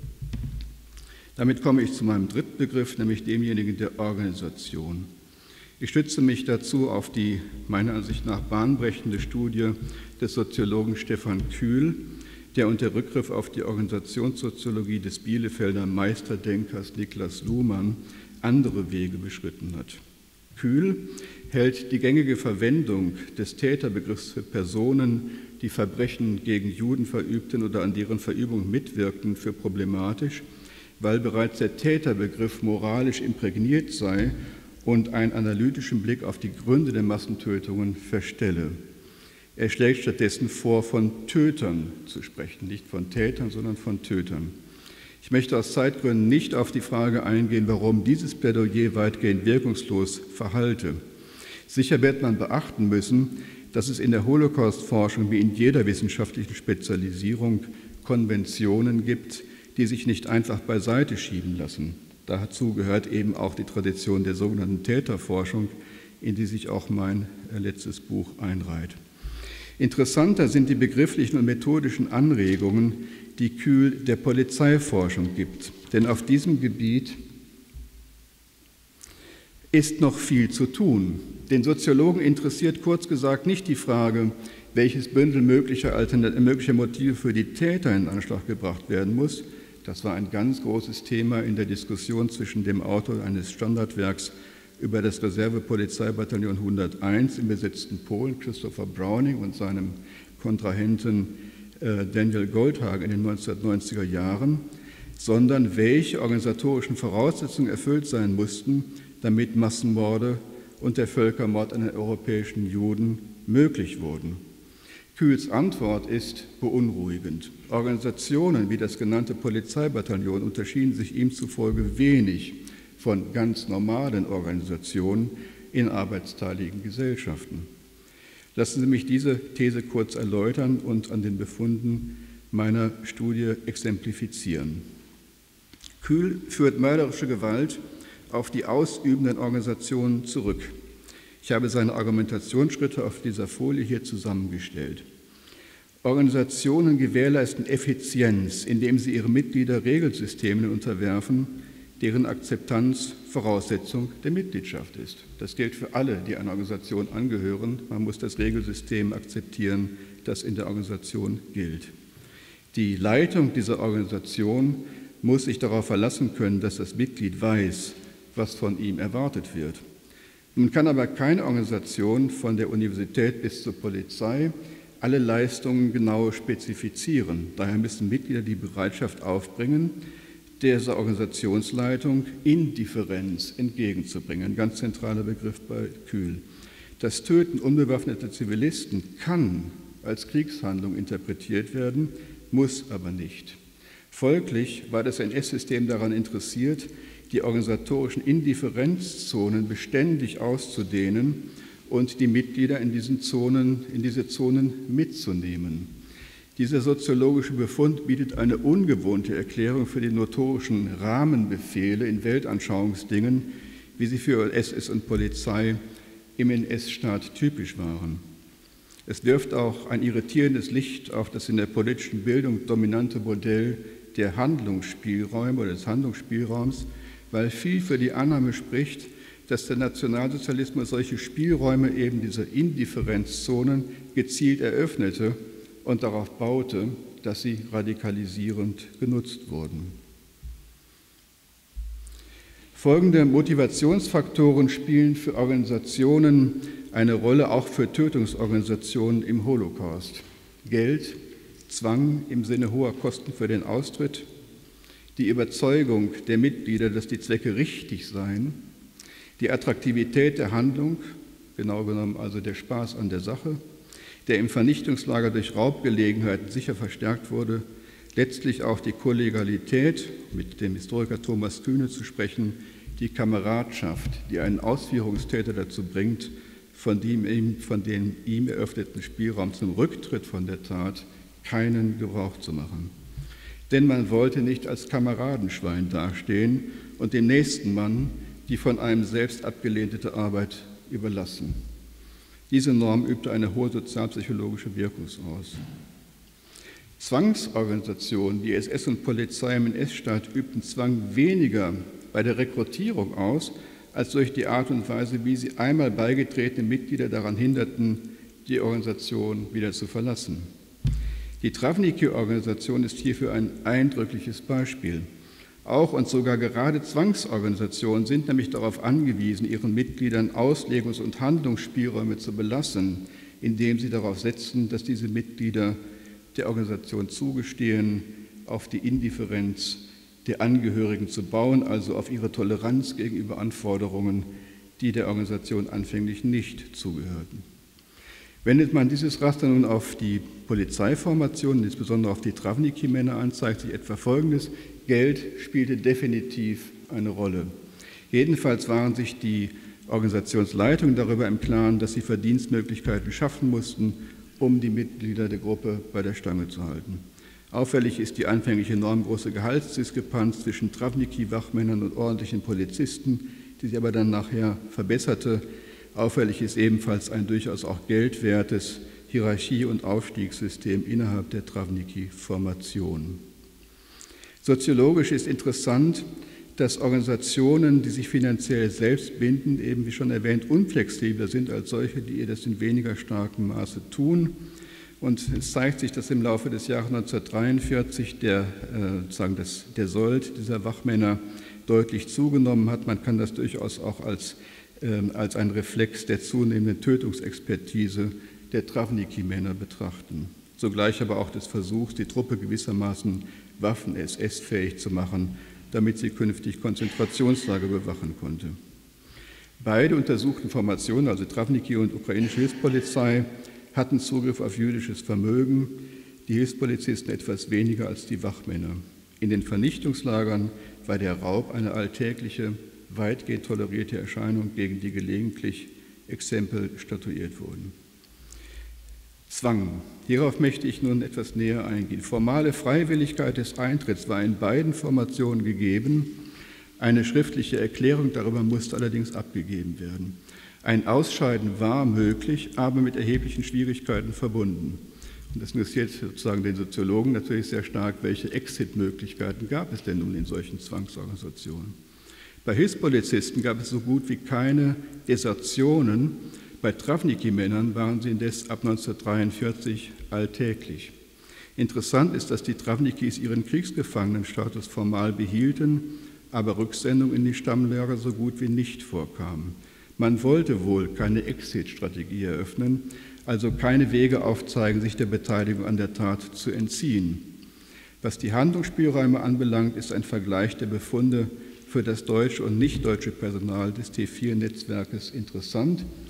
Damit komme ich zu meinem dritten Begriff, nämlich demjenigen der Organisation. Ich stütze mich dazu auf die meiner Ansicht nach bahnbrechende Studie des Soziologen Stefan Kühl, der unter Rückgriff auf die Organisationssoziologie des Bielefelder Meisterdenkers Niklas Luhmann andere Wege beschritten hat. Kühl hält die gängige Verwendung des Täterbegriffs für Personen, die Verbrechen gegen Juden verübten oder an deren Verübung mitwirkten, für problematisch, weil bereits der Täterbegriff moralisch imprägniert sei und einen analytischen Blick auf die Gründe der Massentötungen verstelle. Er schlägt stattdessen vor, von Tötern zu sprechen, nicht von Tätern, sondern von Tötern. Ich möchte aus Zeitgründen nicht auf die Frage eingehen, warum dieses Plädoyer weitgehend wirkungslos verhalte. Sicher wird man beachten müssen, dass es in der Holocaust-Forschung wie in jeder wissenschaftlichen Spezialisierung Konventionen gibt, die sich nicht einfach beiseite schieben lassen. Dazu gehört eben auch die Tradition der sogenannten Täterforschung, in die sich auch mein letztes Buch einreiht. Interessanter sind die begrifflichen und methodischen Anregungen, die Kühl der Polizeiforschung gibt. Denn auf diesem Gebiet ist noch viel zu tun. Den Soziologen interessiert kurz gesagt nicht die Frage, welches Bündel möglicher, möglicher Motive für die Täter in Anschlag gebracht werden muss. Das war ein ganz großes Thema in der Diskussion zwischen dem Autor eines Standardwerks über das Reservepolizeibataillon hunderteins im besetzten Polen, Christopher Browning, und seinem Kontrahenten äh, Daniel Goldhagen in den neunzehnhundertneunziger Jahren, sondern welche organisatorischen Voraussetzungen erfüllt sein mussten, damit Massenmorde und der Völkermord an den europäischen Juden möglich wurden. Kühls Antwort ist beunruhigend. Organisationen wie das genannte Polizeibataillon unterschieden sich ihm zufolge wenig von ganz normalen Organisationen in arbeitsteiligen Gesellschaften. Lassen Sie mich diese These kurz erläutern und an den Befunden meiner Studie exemplifizieren. Kühl führt mörderische Gewalt auf die ausübenden Organisationen zurück. Ich habe seine Argumentationsschritte auf dieser Folie hier zusammengestellt. Organisationen gewährleisten Effizienz, indem sie ihre Mitglieder Regelsystemen unterwerfen, deren Akzeptanz Voraussetzung der Mitgliedschaft ist. Das gilt für alle, die einer Organisation angehören. Man muss das Regelsystem akzeptieren, das in der Organisation gilt. Die Leitung dieser Organisation muss sich darauf verlassen können, dass das Mitglied weiß, was von ihm erwartet wird. Man kann aber keine Organisation von der Universität bis zur Polizei alle Leistungen genau spezifizieren. Daher müssen Mitglieder die Bereitschaft aufbringen, dieser Organisationsleitung Indifferenz entgegenzubringen. Ein ganz zentraler Begriff bei Kühl. Das Töten unbewaffneter Zivilisten kann als Kriegshandlung interpretiert werden, muss aber nicht. Folglich war das N S-System daran interessiert, die organisatorischen Indifferenzzonen beständig auszudehnen und die Mitglieder in, diesen Zonen, in diese Zonen mitzunehmen. Dieser soziologische Befund bietet eine ungewohnte Erklärung für die notorischen Rahmenbefehle in Weltanschauungsdingen, wie sie für S S und Polizei im N S-Staat typisch waren. Es wirft auch ein irritierendes Licht auf das in der politischen Bildung dominante Modell der Handlungsspielräume oder des Handlungsspielraums, weil viel für die Annahme spricht, dass der Nationalsozialismus solche Spielräume, eben diese Indifferenzzonen, gezielt eröffnete und darauf baute, dass sie radikalisierend genutzt wurden. Folgende Motivationsfaktoren spielen für Organisationen eine Rolle, auch für Tötungsorganisationen im Holocaust. Geld, Zwang im Sinne hoher Kosten für den Austritt, die Überzeugung der Mitglieder, dass die Zwecke richtig seien, die Attraktivität der Handlung, genau genommen also der Spaß an der Sache, der im Vernichtungslager durch Raubgelegenheiten sicher verstärkt wurde, letztlich auch die Kollegialität, mit dem Historiker Thomas Kühne zu sprechen, die Kameradschaft, die einen Ausführungstäter dazu bringt, von dem, von dem ihm eröffneten Spielraum zum Rücktritt von der Tat keinen Gebrauch zu machen. Denn man wollte nicht als Kameradenschwein dastehen und dem nächsten Mann die von einem selbst abgelehnte Arbeit überlassen. Diese Norm übte eine hohe sozialpsychologische Wirkung aus. Zwangsorganisationen wie S S und Polizei im N S-Staat übten Zwang weniger bei der Rekrutierung aus, als durch die Art und Weise, wie sie einmal beigetretene Mitglieder daran hinderten, die Organisation wieder zu verlassen. Die Travnicki-Organisation ist hierfür ein eindrückliches Beispiel. Auch und sogar gerade Zwangsorganisationen sind nämlich darauf angewiesen, ihren Mitgliedern Auslegungs- und Handlungsspielräume zu belassen, indem sie darauf setzen, dass diese Mitglieder der Organisation zugestehen, auf die Indifferenz der Angehörigen zu bauen, also auf ihre Toleranz gegenüber Anforderungen, die der Organisation anfänglich nicht zugehörten. Wendet man dieses Raster nun auf die Polizeiformationen, insbesondere auf die Travnicki-Männer an, zeigt sich etwa Folgendes: Geld spielte definitiv eine Rolle. Jedenfalls waren sich die Organisationsleitungen darüber im Klaren, dass sie Verdienstmöglichkeiten schaffen mussten, um die Mitglieder der Gruppe bei der Stange zu halten. Auffällig ist die anfängliche enorm große Gehaltsdiskrepanz zwischen Travnicki-Wachmännern und ordentlichen Polizisten, die sich aber dann nachher verbesserte. Auffällig ist ebenfalls ein durchaus auch geldwertes Hierarchie- und Aufstiegssystem innerhalb der Travnicki-Formation. Soziologisch ist interessant, dass Organisationen, die sich finanziell selbst binden, eben wie schon erwähnt, unflexibler sind als solche, die das in weniger starkem Maße tun. Und es zeigt sich, dass im Laufe des Jahres neunzehnhundertdreiundvierzig der, äh, sagen das, der Sold dieser Wachmänner deutlich zugenommen hat. Man kann das durchaus auch als, äh, als einen Reflex der zunehmenden Tötungsexpertise der Travnicki-Männer betrachten. Zugleich aber auch des Versuchs, die Truppe gewissermaßen Waffen-S S-fähig zu machen, damit sie künftig Konzentrationslager bewachen konnte. Beide untersuchten Formationen, also Travnicki und ukrainische Hilfspolizei, hatten Zugriff auf jüdisches Vermögen, die Hilfspolizisten etwas weniger als die Wachmänner. In den Vernichtungslagern war der Raub eine alltägliche, weitgehend tolerierte Erscheinung, gegen die gelegentlich Exempel statuiert wurden. Zwang. Hierauf möchte ich nun etwas näher eingehen. Formale Freiwilligkeit des Eintritts war in beiden Formationen gegeben. Eine schriftliche Erklärung darüber musste allerdings abgegeben werden. Ein Ausscheiden war möglich, aber mit erheblichen Schwierigkeiten verbunden. Und das interessiert sozusagen den Soziologen natürlich sehr stark, welche Exit-Möglichkeiten gab es denn nun in solchen Zwangsorganisationen. Bei Hilfspolizisten gab es so gut wie keine Desertionen. Bei Travnicki-Männern waren sie indes ab neunzehnhundertdreiundvierzig alltäglich. Interessant ist, dass die Travnickis ihren Kriegsgefangenenstatus formal behielten, aber Rücksendung in die Stammlager so gut wie nicht vorkam. Man wollte wohl keine Exit-Strategie eröffnen, also keine Wege aufzeigen, sich der Beteiligung an der Tat zu entziehen. Was die Handlungsspielräume anbelangt, ist ein Vergleich der Befunde für das deutsche und nicht deutsche Personal des T vier Netzwerkes interessant.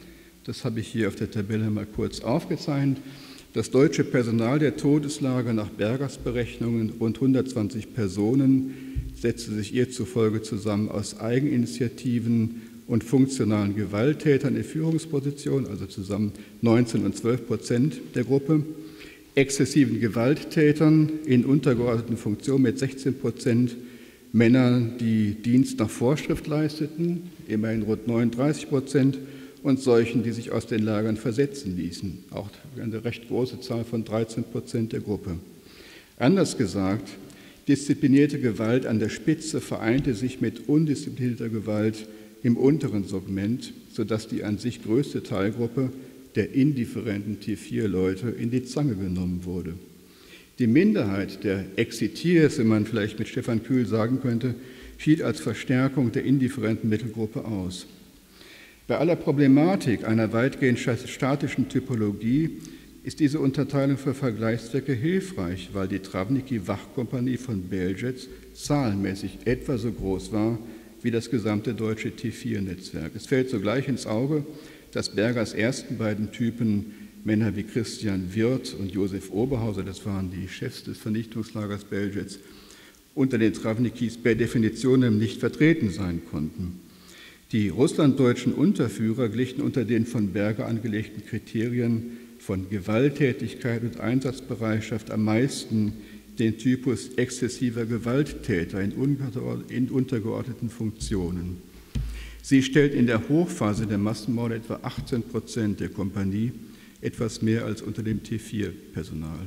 Das habe ich hier auf der Tabelle mal kurz aufgezeichnet. Das deutsche Personal der Todeslager nach Bergers Berechnungen, rund hundertzwanzig Personen, setzte sich ihr zufolge zusammen aus Eigeninitiativen und funktionalen Gewalttätern in Führungspositionen, also zusammen neunzehn und zwölf Prozent der Gruppe, exzessiven Gewalttätern in untergeordneten Funktionen mit sechzehn Prozent, Männern, die Dienst nach Vorschrift leisteten, immerhin rund neununddreißig Prozent, und solchen, die sich aus den Lagern versetzen ließen, auch eine recht große Zahl von dreizehn Prozent der Gruppe. Anders gesagt, disziplinierte Gewalt an der Spitze vereinte sich mit undisziplinierter Gewalt im unteren Segment, sodass die an sich größte Teilgruppe der indifferenten T vier Leute in die Zange genommen wurde. Die Minderheit der Exitiers, wie man vielleicht mit Stefan Kühl sagen könnte, schied als Verstärkung der indifferenten Mittelgruppe aus. Bei aller Problematik einer weitgehend statischen Typologie ist diese Unterteilung für Vergleichszwecke hilfreich, weil die Travnicki-Wachkompanie von Beljec zahlenmäßig etwa so groß war wie das gesamte deutsche T vier Netzwerk. Es fällt sogleich ins Auge, dass Bergers ersten beiden Typen, Männer wie Christian Wirth und Josef Oberhauser, das waren die Chefs des Vernichtungslagers Beljec, unter den Travnickis per Definition nicht vertreten sein konnten. Die russlanddeutschen Unterführer glichen unter den von Berger angelegten Kriterien von Gewalttätigkeit und Einsatzbereitschaft am meisten den Typus exzessiver Gewalttäter in untergeordneten Funktionen. Sie stellt in der Hochphase der Massenmorde etwa achtzehn Prozent der Kompanie, etwas mehr als unter dem T vier Personal.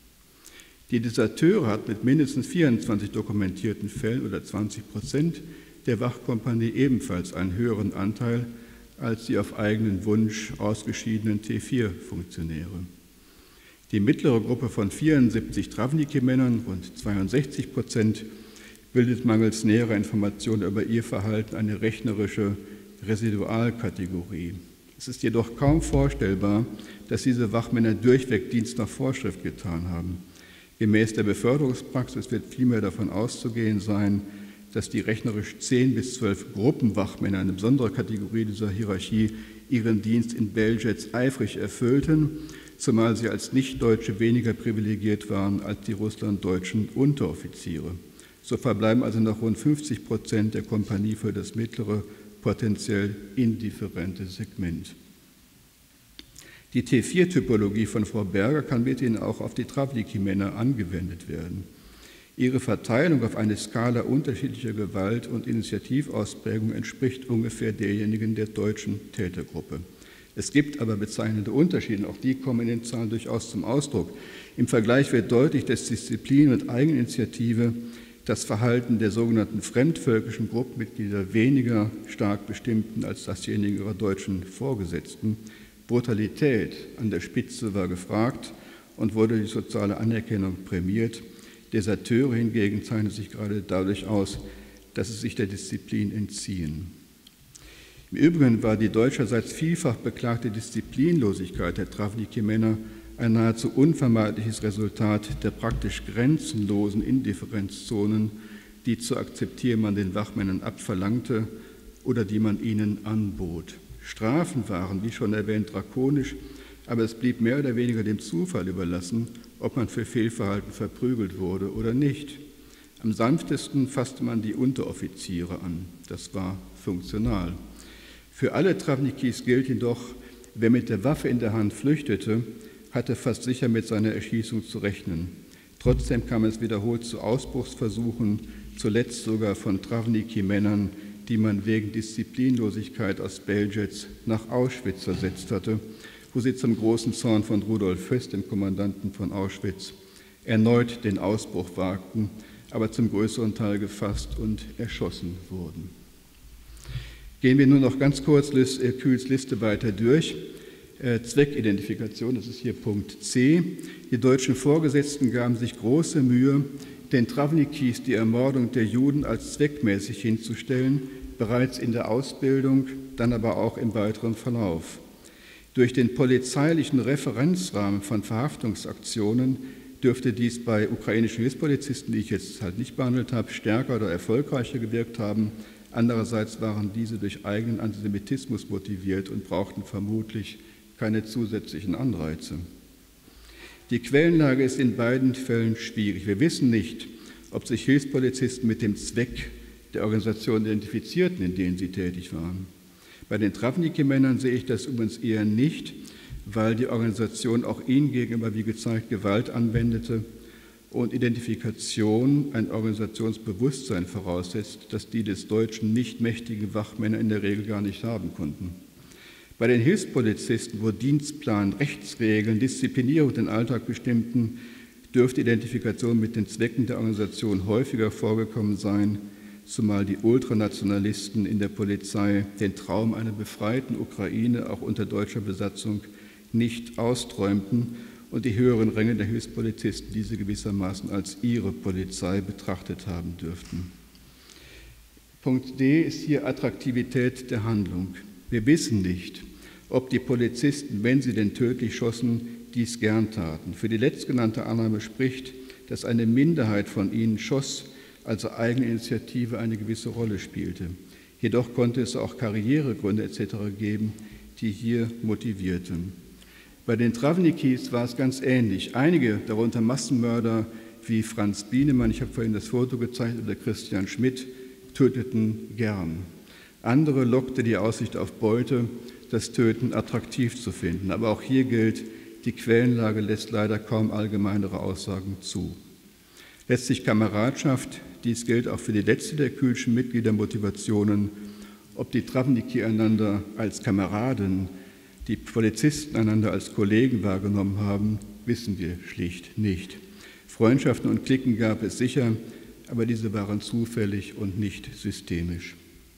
Die Deserteure hatten mit mindestens vierundzwanzig dokumentierten Fällen oder zwanzig Prozent der Wachkompanie ebenfalls einen höheren Anteil als die auf eigenen Wunsch ausgeschiedenen T vier Funktionäre. Die mittlere Gruppe von vierundsiebzig Travnicki-Männern, rund zweiundsechzig Prozent, bildet mangels näherer Informationen über ihr Verhalten eine rechnerische Residualkategorie. Es ist jedoch kaum vorstellbar, dass diese Wachmänner durchweg Dienst nach Vorschrift getan haben. Gemäß der Beförderungspraxis wird vielmehr davon auszugehen sein, dass die rechnerisch zehn bis zwölf Gruppenwachmänner, eine besondere Kategorie dieser Hierarchie, ihren Dienst in Beljec eifrig erfüllten, zumal sie als Nichtdeutsche weniger privilegiert waren als die russlanddeutschen Unteroffiziere. So verbleiben also noch rund fünfzig Prozent der Kompanie für das mittlere, potenziell indifferente Segment. Die T vier Typologie von Frau Berger kann mit ihnen auch auf die Travnicki-Männer angewendet werden. Ihre Verteilung auf eine Skala unterschiedlicher Gewalt- und Initiativausprägung entspricht ungefähr derjenigen der deutschen Tätergruppe. Es gibt aber bezeichnende Unterschiede, auch die kommen in den Zahlen durchaus zum Ausdruck. Im Vergleich wird deutlich, dass Disziplin und Eigeninitiative das Verhalten der sogenannten fremdvölkischen Gruppenmitglieder weniger stark bestimmten als dasjenige ihrer deutschen Vorgesetzten. Brutalität an der Spitze war gefragt und wurde die soziale Anerkennung prämiert. Deserteure hingegen zeichnen sich gerade dadurch aus, dass sie sich der Disziplin entziehen. Im Übrigen war die deutscherseits vielfach beklagte Disziplinlosigkeit der Travnicki-Männer ein nahezu unvermeidliches Resultat der praktisch grenzenlosen Indifferenzzonen, die zu akzeptieren man den Wachmännern abverlangte oder die man ihnen anbot. Strafen waren, wie schon erwähnt, drakonisch, aber es blieb mehr oder weniger dem Zufall überlassen, ob man für Fehlverhalten verprügelt wurde oder nicht. Am sanftesten fasste man die Unteroffiziere an. Das war funktional. Für alle Travnickis gilt jedoch, wer mit der Waffe in der Hand flüchtete, hatte fast sicher mit seiner Erschießung zu rechnen. Trotzdem kam es wiederholt zu Ausbruchsversuchen, zuletzt sogar von Travnicki-Männern, die man wegen Disziplinlosigkeit aus Beljec nach Auschwitz versetzt hatte, wo sie zum großen Zorn von Rudolf Höss, dem Kommandanten von Auschwitz, erneut den Ausbruch wagten, aber zum größeren Teil gefasst und erschossen wurden. Gehen wir nun noch ganz kurz Kühls Liste weiter durch. Zweckidentifikation, das ist hier Punkt C. Die deutschen Vorgesetzten gaben sich große Mühe, den Travnickis die Ermordung der Juden als zweckmäßig hinzustellen, bereits in der Ausbildung, dann aber auch im weiteren Verlauf. Durch den polizeilichen Referenzrahmen von Verhaftungsaktionen dürfte dies bei ukrainischen Hilfspolizisten, die ich jetzt halt nicht behandelt habe, stärker oder erfolgreicher gewirkt haben. Andererseits waren diese durch eigenen Antisemitismus motiviert und brauchten vermutlich keine zusätzlichen Anreize. Die Quellenlage ist in beiden Fällen schwierig. Wir wissen nicht, ob sich Hilfspolizisten mit dem Zweck der Organisation identifizierten, in denen sie tätig waren. Bei den Travniki-Männern sehe ich das übrigens eher nicht, weil die Organisation auch ihnen gegenüber, wie gezeigt, Gewalt anwendete und Identifikation ein Organisationsbewusstsein voraussetzt, das die des Deutschen nicht mächtigen Wachmänner in der Regel gar nicht haben konnten. Bei den Hilfspolizisten, wo Dienstplan, Rechtsregeln, Disziplinierung den Alltag bestimmten, dürfte Identifikation mit den Zwecken der Organisation häufiger vorgekommen sein, zumal die Ultranationalisten in der Polizei den Traum einer befreiten Ukraine auch unter deutscher Besatzung nicht austräumten und die höheren Ränge der Hilfspolizisten diese gewissermaßen als ihre Polizei betrachtet haben dürften. Punkt D ist hier Attraktivität der Handlung. Wir wissen nicht, ob die Polizisten, wenn sie denn tödlich schossen, dies gern taten. Für die letztgenannte Annahme spricht, dass eine Minderheit von ihnen schoss, also Eigeninitiative eine gewisse Rolle spielte. Jedoch konnte es auch Karrieregründe et cetera geben, die hier motivierten. Bei den Travnikis war es ganz ähnlich. Einige, darunter Massenmörder wie Franz Bienemann, ich habe vorhin das Foto gezeigt, oder Christian Schmidt, töteten gern. Andere lockte die Aussicht auf Beute, das Töten attraktiv zu finden. Aber auch hier gilt, die Quellenlage lässt leider kaum allgemeinere Aussagen zu. Letztlich Kameradschaft, dies gilt auch für die letzte der Kühlschen Mitgliedermotivationen. Ob die Travniki einander als Kameraden, die Polizisten einander als Kollegen wahrgenommen haben, wissen wir schlicht nicht. Freundschaften und Cliquen gab es sicher, aber diese waren zufällig und nicht systemisch.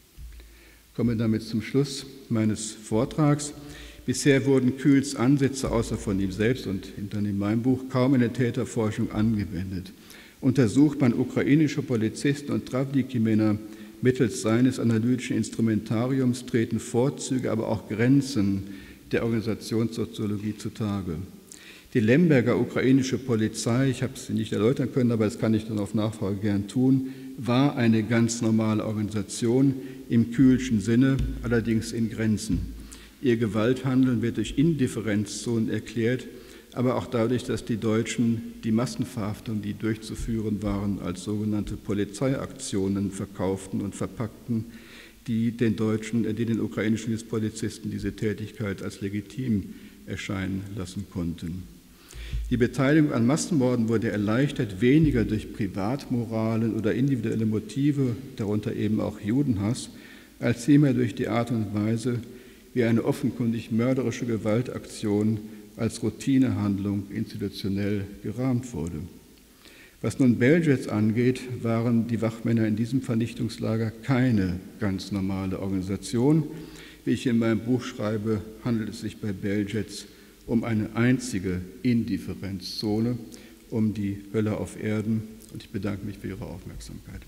Ich komme damit zum Schluss meines Vortrags. Bisher wurden Kühls Ansätze, außer von ihm selbst und dann in meinem Buch, kaum in der Täterforschung angewendet. Untersucht man ukrainische Polizisten und Travniki-Männer mittels seines analytischen Instrumentariums, treten Vorzüge, aber auch Grenzen der Organisationssoziologie zutage. Die Lemberger ukrainische Polizei, ich habe es nicht erläutern können, aber das kann ich dann auf Nachfrage gern tun, war eine ganz normale Organisation im Kühlschen Sinne, allerdings in Grenzen. Ihr Gewalthandeln wird durch Indifferenzzonen erklärt, aber auch dadurch, dass die Deutschen die Massenverhaftungen, die durchzuführen waren, als sogenannte Polizeiaktionen verkauften und verpackten, die den deutschen, die den ukrainischen Hilfspolizisten diese Tätigkeit als legitim erscheinen lassen konnten. Die Beteiligung an Massenmorden wurde erleichtert, weniger durch Privatmoralen oder individuelle Motive, darunter eben auch Judenhass, als vielmehr durch die Art und Weise, wie eine offenkundig mörderische Gewaltaktion als Routinehandlung institutionell gerahmt wurde. Was nun Belzec angeht, waren die Wachmänner in diesem Vernichtungslager keine ganz normale Organisation. Wie ich in meinem Buch schreibe, handelt es sich bei Belzec um eine einzige Indifferenzzone, um die Hölle auf Erden. Und ich bedanke mich für Ihre Aufmerksamkeit.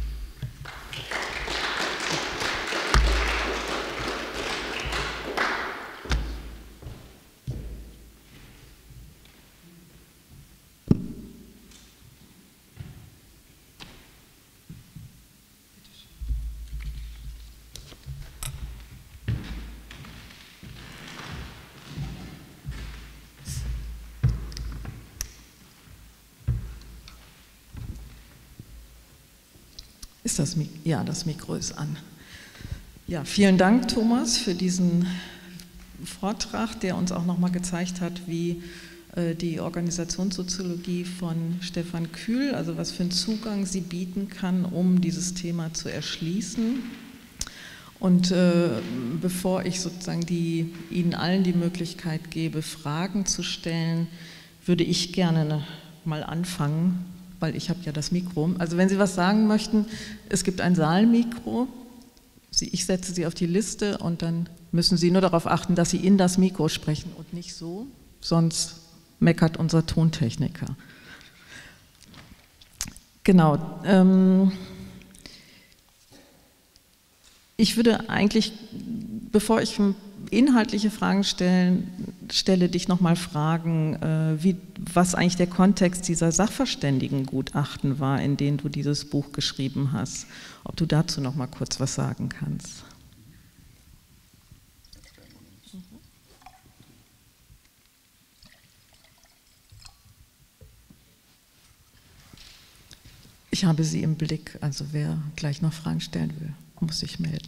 Ist das Mikro? Ja, das Mikro ist an. Ja, vielen Dank, Thomas, für diesen Vortrag, der uns auch nochmal gezeigt hat, wie äh, die Organisationssoziologie von Stefan Kühl, also was für einen Zugang sie bieten kann, um dieses Thema zu erschließen. Und äh, bevor ich sozusagen die, Ihnen allen die Möglichkeit gebe, Fragen zu stellen, würde ich gerne mal anfangen, weil ich habe ja das Mikro. Also wenn Sie was sagen möchten, es gibt ein Saalmikro, ich setze Sie auf die Liste und dann müssen Sie nur darauf achten, dass Sie in das Mikro sprechen und nicht so, sonst meckert unser Tontechniker. Genau. Ähm, ich würde eigentlich, bevor ich inhaltliche Fragen stellen, Stelle dich nochmal fragen, wie, was eigentlich der Kontext dieser Sachverständigengutachten war, in denen du dieses Buch geschrieben hast. Ob du dazu noch mal kurz was sagen kannst. Ich habe sie im Blick, also wer gleich noch Fragen stellen will, muss sich melden.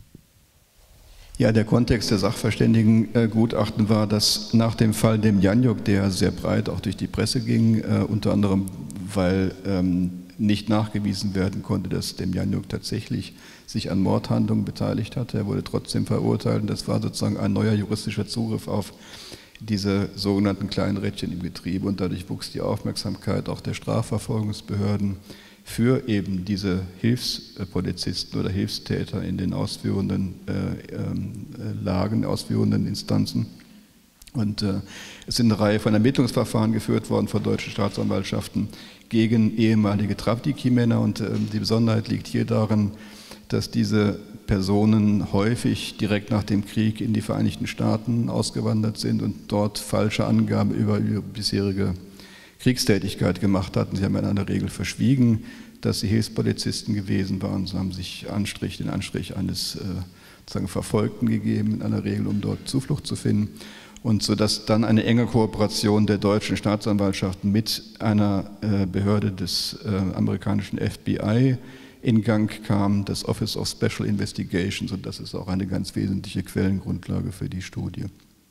Ja, der Kontext der Sachverständigengutachten war, dass nach dem Fall Demjanjuk, der sehr breit auch durch die Presse ging, äh, unter anderem, weil ähm, nicht nachgewiesen werden konnte, dass Demjanjuk tatsächlich sich an Mordhandlungen beteiligt hatte. Er wurde trotzdem verurteilt und das war sozusagen ein neuer juristischer Zugriff auf diese sogenannten kleinen Rädchen im Getriebe und dadurch wuchs die Aufmerksamkeit auch der Strafverfolgungsbehörden für eben diese Hilfspolizisten oder Hilfstäter in den ausführenden äh, äh, Lagen, ausführenden Instanzen. Und äh, es sind eine Reihe von Ermittlungsverfahren geführt worden von deutschen Staatsanwaltschaften gegen ehemalige Travdiki-Männer. Und äh, die Besonderheit liegt hier darin, dass diese Personen häufig direkt nach dem Krieg in die Vereinigten Staaten ausgewandert sind und dort falsche Angaben über ihre bisherige Kriegstätigkeit gemacht hatten. Sie haben in aller Regel verschwiegen, dass sie Hilfspolizisten gewesen waren. Sie haben sich Anstrich, den Anstrich eines äh, sozusagen Verfolgten gegeben, in aller Regel, um dort Zuflucht zu finden. Und so dass dann eine enge Kooperation der deutschen Staatsanwaltschaften mit einer äh, Behörde des äh, amerikanischen F B I in Gang kam, das Office of Special Investigations, und das ist auch eine ganz wesentliche Quellengrundlage für die Studie.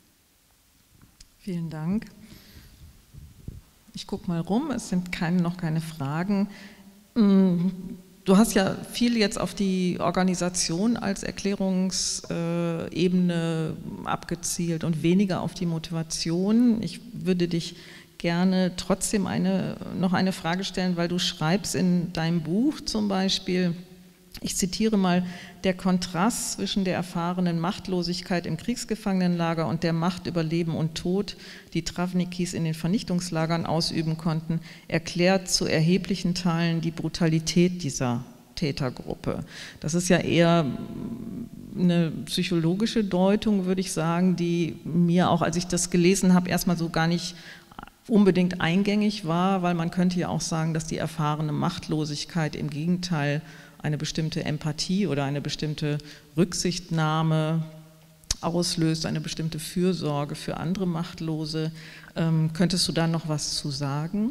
Vielen Dank. Ich gucke mal rum, es sind keine, noch keine Fragen. Du hast ja viel jetzt auf die Organisation als Erklärungsebene abgezielt und weniger auf die Motivation. Ich würde dich gerne trotzdem eine, noch eine Frage stellen, weil du schreibst in deinem Buch zum Beispiel, ich zitiere mal, der Kontrast zwischen der erfahrenen Machtlosigkeit im Kriegsgefangenenlager und der Macht über Leben und Tod, die Travnikis in den Vernichtungslagern ausüben konnten, erklärt zu erheblichen Teilen die Brutalität dieser Tätergruppe. Das ist ja eher eine psychologische Deutung, würde ich sagen, die mir auch, als ich das gelesen habe, erstmal so gar nicht unbedingt eingängig war, weil man könnte ja auch sagen, dass die erfahrene Machtlosigkeit im Gegenteil eine bestimmte Empathie oder eine bestimmte Rücksichtnahme auslöst, eine bestimmte Fürsorge für andere Machtlose. Ähm, könntest du da noch was zu sagen?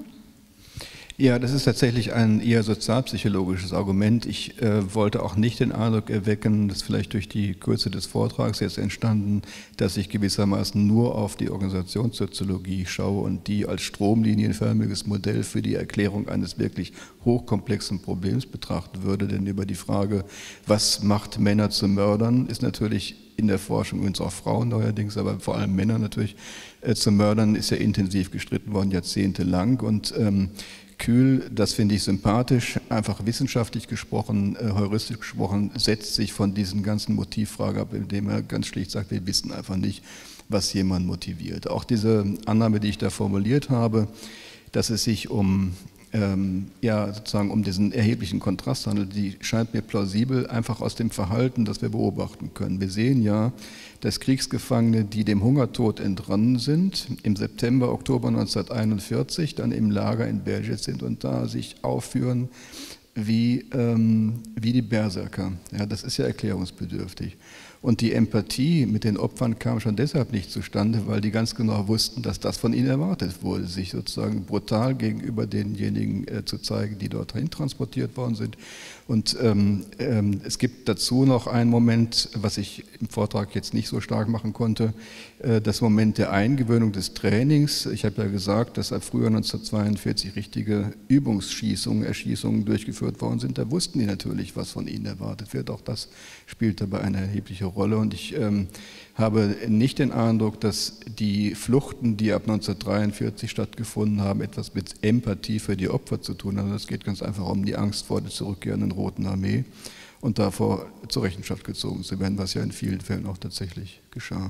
Ja, das ist tatsächlich ein eher sozialpsychologisches Argument. Ich äh, wollte auch nicht den Eindruck erwecken, das ist vielleicht durch die Kürze des Vortrags jetzt entstanden, dass ich gewissermaßen nur auf die Organisationssoziologie schaue und die als stromlinienförmiges Modell für die Erklärung eines wirklich hochkomplexen Problems betrachten würde. Denn über die Frage, was macht Männer zu Mördern, ist natürlich in der Forschung, übrigens auch Frauen neuerdings, aber vor allem Männer natürlich, äh, zu Mördern ist ja intensiv gestritten worden, jahrzehntelang. Und ähm, Kühl, das finde ich sympathisch, einfach wissenschaftlich gesprochen, äh, heuristisch gesprochen, setzt sich von diesen ganzen Motivfragen ab, indem er ganz schlicht sagt, wir wissen einfach nicht, was jemand motiviert. Auch diese Annahme, die ich da formuliert habe, dass es sich um ähm, ja, sozusagen um diesen erheblichen Kontrast handelt, die scheint mir plausibel, einfach aus dem Verhalten, das wir beobachten können. Wir sehen ja, dass Kriegsgefangene, die dem Hungertod entronnen sind, im September, Oktober neunzehnhunderteinundvierzig dann im Lager in Belzec sind und da sich aufführen wie, ähm, wie die Berserker. Ja, das ist ja erklärungsbedürftig. Und die Empathie mit den Opfern kam schon deshalb nicht zustande, weil die ganz genau wussten, dass das von ihnen erwartet wurde, sich sozusagen brutal gegenüber denjenigen äh, zu zeigen, die dorthin transportiert worden sind. Und ähm, ähm, es gibt dazu noch einen Moment, was ich im Vortrag jetzt nicht so stark machen konnte, äh, das Moment der Eingewöhnung des Trainings. Ich habe ja gesagt, dass ab Frühjahr neunzehnhundertzweiundvierzig richtige Übungsschießungen, Erschießungen durchgeführt worden sind. Da wussten die natürlich, was von ihnen erwartet wird. Auch das spielt dabei eine erhebliche Rolle. Und ich ähm, habe nicht den Eindruck, dass die Fluchten, die ab neunzehnhundertdreiundvierzig stattgefunden haben, etwas mit Empathie für die Opfer zu tun haben. Es geht ganz einfach um die Angst vor der zurückkehrenden Roten Armee und davor zur Rechenschaft gezogen zu werden, was ja in vielen Fällen auch tatsächlich geschah.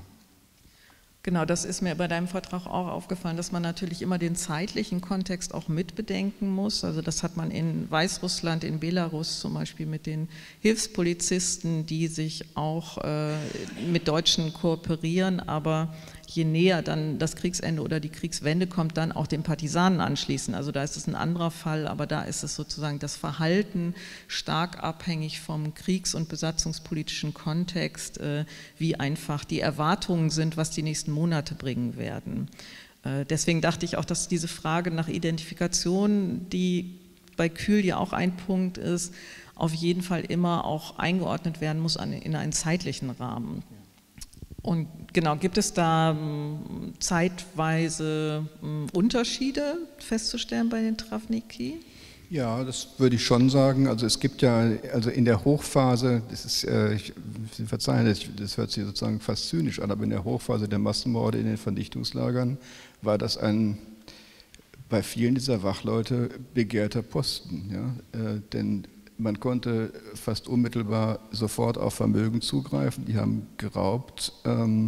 Genau, das ist mir bei deinem Vortrag auch aufgefallen, dass man natürlich immer den zeitlichen Kontext auch mitbedenken muss. Also das hat man in Weißrussland, in Belarus zum Beispiel mit den Hilfspolizisten, die sich auch äh, mit Deutschen kooperieren, aber je näher dann das Kriegsende oder die Kriegswende kommt, dann auch den Partisanen anschließen. Also da ist es ein anderer Fall, aber da ist es sozusagen das Verhalten stark abhängig vom kriegs- und besatzungspolitischen Kontext, äh, wie einfach die Erwartungen sind, was die nächsten Monate bringen werden. Äh, deswegen dachte ich auch, dass diese Frage nach Identifikation, die bei Kühl ja auch ein Punkt ist, auf jeden Fall immer auch eingeordnet werden muss an, in einen zeitlichen Rahmen. Und genau, gibt es da m, zeitweise m, Unterschiede festzustellen bei den Travniki? Ja, das würde ich schon sagen. Also es gibt ja, also in der Hochphase, das ist, äh, ich, Sie verzeihen, das, das hört sich sozusagen fast zynisch an, aber in der Hochphase der Massenmorde in den Vernichtungslagern war das ein bei vielen dieser Wachleute begehrter Posten, ja? äh, denn man konnte fast unmittelbar sofort auf Vermögen zugreifen. Die haben geraubt, ähm,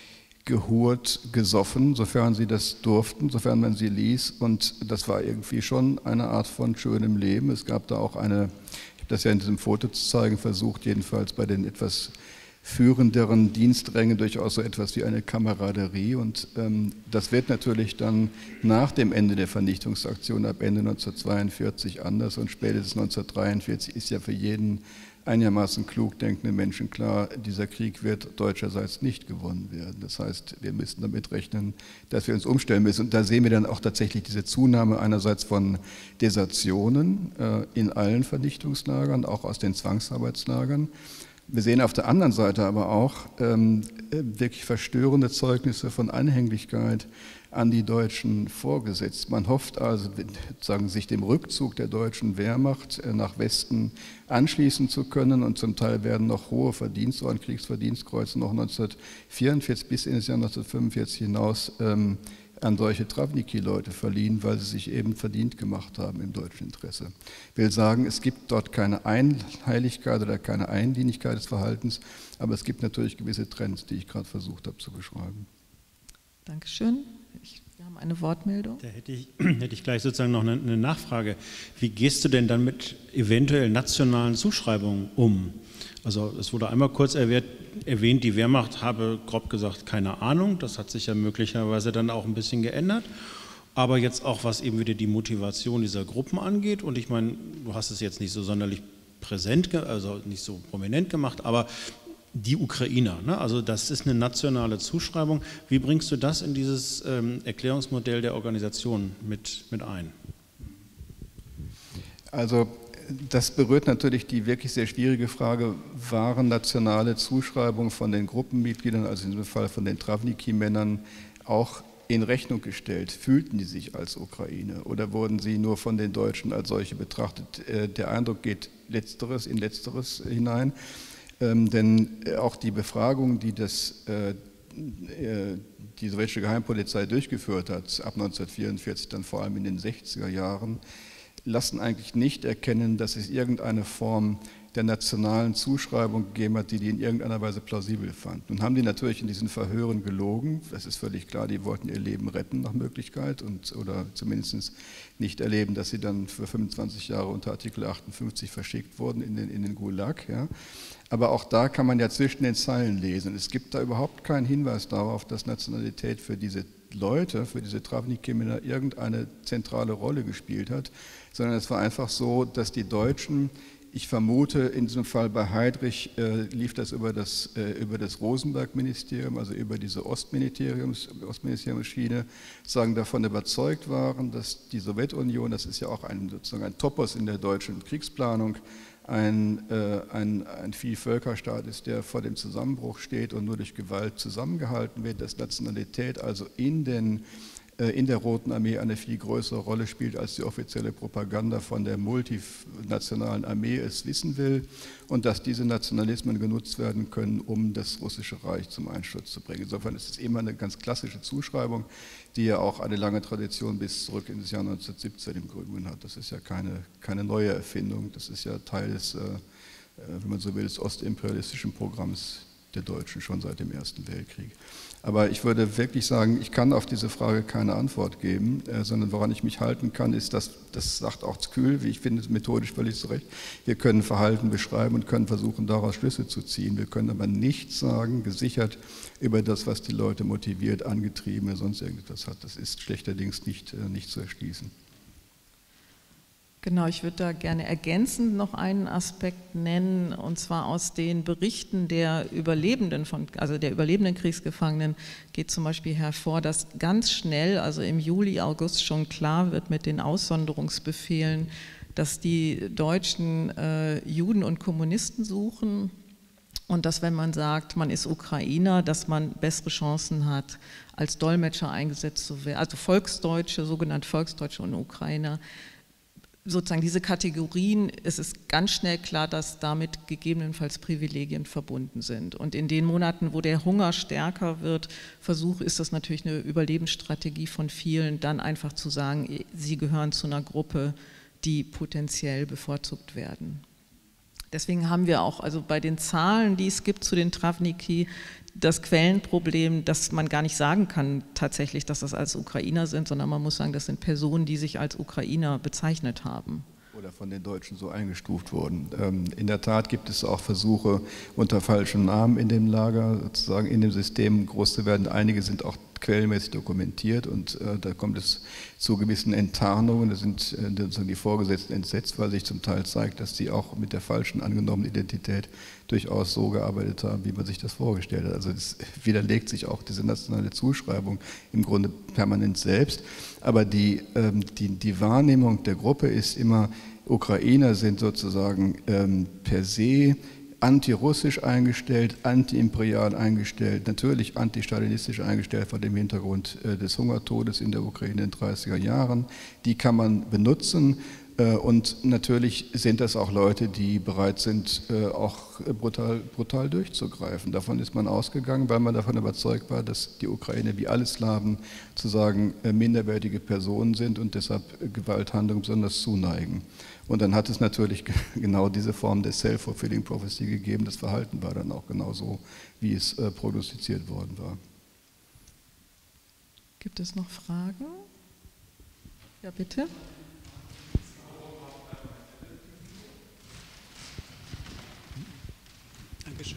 gehurt, gesoffen, sofern sie das durften, sofern man sie ließ. Und das war irgendwie schon eine Art von schönem Leben. Es gab da auch eine, ich habe das ja in diesem Foto zu zeigen versucht, jedenfalls bei den etwas führenderen Diensträngen durchaus so etwas wie eine Kameraderie. Und ähm, das wird natürlich dann nach dem Ende der Vernichtungsaktion ab Ende neunzehnhundertzweiundvierzig anders, und spätestens neunzehnhundertdreiundvierzig ist ja für jeden einigermaßen klug denkenden Menschen klar, dieser Krieg wird deutscherseits nicht gewonnen werden. Das heißt, wir müssen damit rechnen, dass wir uns umstellen müssen. Und da sehen wir dann auch tatsächlich diese Zunahme einerseits von Desertionen äh, in allen Vernichtungslagern, auch aus den Zwangsarbeitslagern. Wir sehen auf der anderen Seite aber auch ähm, wirklich verstörende Zeugnisse von Anhänglichkeit an die deutschen Vorgesetzten. Man hofft also, sozusagen, sich dem Rückzug der deutschen Wehrmacht äh, nach Westen anschließen zu können, und zum Teil werden noch hohe Verdienstorden, Kriegsverdienstkreuze noch neunzehnhundertvierundvierzig bis in das Jahr neunzehnhundertfünfundvierzig hinaus ähm, an solche Travniki-Leute verliehen, weil sie sich eben verdient gemacht haben im deutschen Interesse. Ich will sagen, es gibt dort keine Einheiligkeit oder keine Eindienigkeit des Verhaltens, aber es gibt natürlich gewisse Trends, die ich gerade versucht habe zu beschreiben. Dankeschön. Ich, wir haben eine Wortmeldung. Da hätte ich, hätte ich gleich sozusagen noch eine, eine Nachfrage. Wie gehst du denn dann mit eventuell nationalen Zuschreibungen um? Also es wurde einmal kurz erwähnt, erwähnt, die Wehrmacht habe grob gesagt keine Ahnung. Das hat sich ja möglicherweise dann auch ein bisschen geändert. Aber jetzt auch, was eben wieder die Motivation dieser Gruppen angeht. Und ich meine, du hast es jetzt nicht so sonderlich präsent, also nicht so prominent gemacht, aber die Ukrainer, ne? Also das ist eine nationale Zuschreibung. Wie bringst du das in dieses ähm, Erklärungsmodell der Organisation mit, mit ein? Also das berührt natürlich die wirklich sehr schwierige Frage, waren nationale Zuschreibungen von den Gruppenmitgliedern, also in diesem Fall von den Travniki-Männern, auch in Rechnung gestellt? Fühlten die sich als Ukraine oder wurden sie nur von den Deutschen als solche betrachtet? Der Eindruck geht letzteres in letzteres hinein, ähm, denn auch die Befragungen, die das, äh, die sowjetische Geheimpolizei durchgeführt hat, ab neunzehnhundertvierundvierzig, dann vor allem in den sechziger Jahren, lassen eigentlich nicht erkennen, dass es irgendeine Form der nationalen Zuschreibung gegeben hat, die die in irgendeiner Weise plausibel fand. Nun haben die natürlich in diesen Verhören gelogen, das ist völlig klar, die wollten ihr Leben retten nach Möglichkeit und, oder zumindest nicht erleben, dass sie dann für fünfundzwanzig Jahre unter Artikel achtundfünfzig verschickt wurden in den, in den Gulag. Ja. Aber auch da kann man ja zwischen den Zeilen lesen. Es gibt da überhaupt keinen Hinweis darauf, dass Nationalität für diese Leute, für diese Travniki-Männer irgendeine zentrale Rolle gespielt hat, sondern es war einfach so, dass die Deutschen, ich vermute, in diesem Fall bei Heydrich äh, lief das über das, äh, über das Rosenberg-Ministerium, also über diese Ostministeriums, Ostministeriumsschiene, sagen, davon überzeugt waren, dass die Sowjetunion, das ist ja auch ein, sozusagen ein Topos in der deutschen Kriegsplanung, ein, äh, ein, ein Vielvölkerstaat ist, der vor dem Zusammenbruch steht und nur durch Gewalt zusammengehalten wird, dass Nationalität also in den in der Roten Armee eine viel größere Rolle spielt, als die offizielle Propaganda von der multinationalen Armee es wissen will, und dass diese Nationalismen genutzt werden können, um das russische Reich zum Einsturz zu bringen. Insofern ist es immer eine ganz klassische Zuschreibung, die ja auch eine lange Tradition bis zurück in das Jahr neunzehnhundertsiebzehn im Übrigen hat. Das ist ja keine, keine neue Erfindung, das ist ja Teil des, wenn man so will, des ostimperialistischen Programms der Deutschen schon seit dem Ersten Weltkrieg. Aber ich würde wirklich sagen, ich kann auf diese Frage keine Antwort geben, äh, sondern woran ich mich halten kann, ist, dass, das sagt auch Kühl, wie ich finde, methodisch völlig zu Recht, wir können Verhalten beschreiben und können versuchen, daraus Schlüsse zu ziehen. Wir können aber nichts sagen, gesichert über das, was die Leute motiviert, angetrieben oder sonst irgendetwas hat. Das ist schlechterdings nicht, äh, nicht zu erschließen. Genau, ich würde da gerne ergänzend noch einen Aspekt nennen, und zwar aus den Berichten der Überlebenden, von, also der überlebenden Kriegsgefangenen geht zum Beispiel hervor, dass ganz schnell, also im Juli, August schon klar wird mit den Aussonderungsbefehlen, dass die Deutschen äh, Juden und Kommunisten suchen und dass, wenn man sagt, man ist Ukrainer, dass man bessere Chancen hat, als Dolmetscher eingesetzt zu werden, also Volksdeutsche, sogenannte Volksdeutsche und Ukrainer. Sozusagen diese Kategorien, es ist ganz schnell klar, dass damit gegebenenfalls Privilegien verbunden sind. Und in den Monaten, wo der Hunger stärker wird, versuche, ist das natürlich eine Überlebensstrategie von vielen, dann einfach zu sagen, sie gehören zu einer Gruppe, die potenziell bevorzugt werden. Deswegen haben wir auch, also bei den Zahlen, die es gibt zu den Travniki, das Quellenproblem, dass man gar nicht sagen kann tatsächlich, dass das als Ukrainer sind, sondern man muss sagen, das sind Personen, die sich als Ukrainer bezeichnet haben. Oder von den Deutschen so eingestuft wurden. In der Tat gibt es auch Versuche, unter falschen Namen in dem Lager, sozusagen in dem System groß zu werden. Einige sind auch quellenmäßig dokumentiert und äh, da kommt es zu gewissen Enttarnungen. Da sind äh, die Vorgesetzten entsetzt, weil sich zum Teil zeigt, dass sie auch mit der falschen angenommenen Identität durchaus so gearbeitet haben, wie man sich das vorgestellt hat. Also es widerlegt sich auch diese nationale Zuschreibung im Grunde permanent selbst. Aber die, ähm, die, die Wahrnehmung der Gruppe ist immer, Ukrainer sind sozusagen ähm, per se antirussisch eingestellt, antiimperial eingestellt, natürlich antistalinistisch eingestellt vor dem Hintergrund äh, des Hungertodes in der Ukraine in den dreißiger Jahren. Die kann man benutzen äh, und natürlich sind das auch Leute, die bereit sind, äh, auch brutal, brutal durchzugreifen. Davon ist man ausgegangen, weil man davon überzeugt war, dass die Ukraine wie alle Slawen sozusagen äh, minderwertige Personen sind und deshalb äh, Gewalthandlungen besonders zuneigen. Und dann hat es natürlich genau diese Form der Self-Fulfilling Prophecy gegeben. Das Verhalten war dann auch genau so, wie es äh, prognostiziert worden war. Gibt es noch Fragen? Ja, bitte. Dankeschön.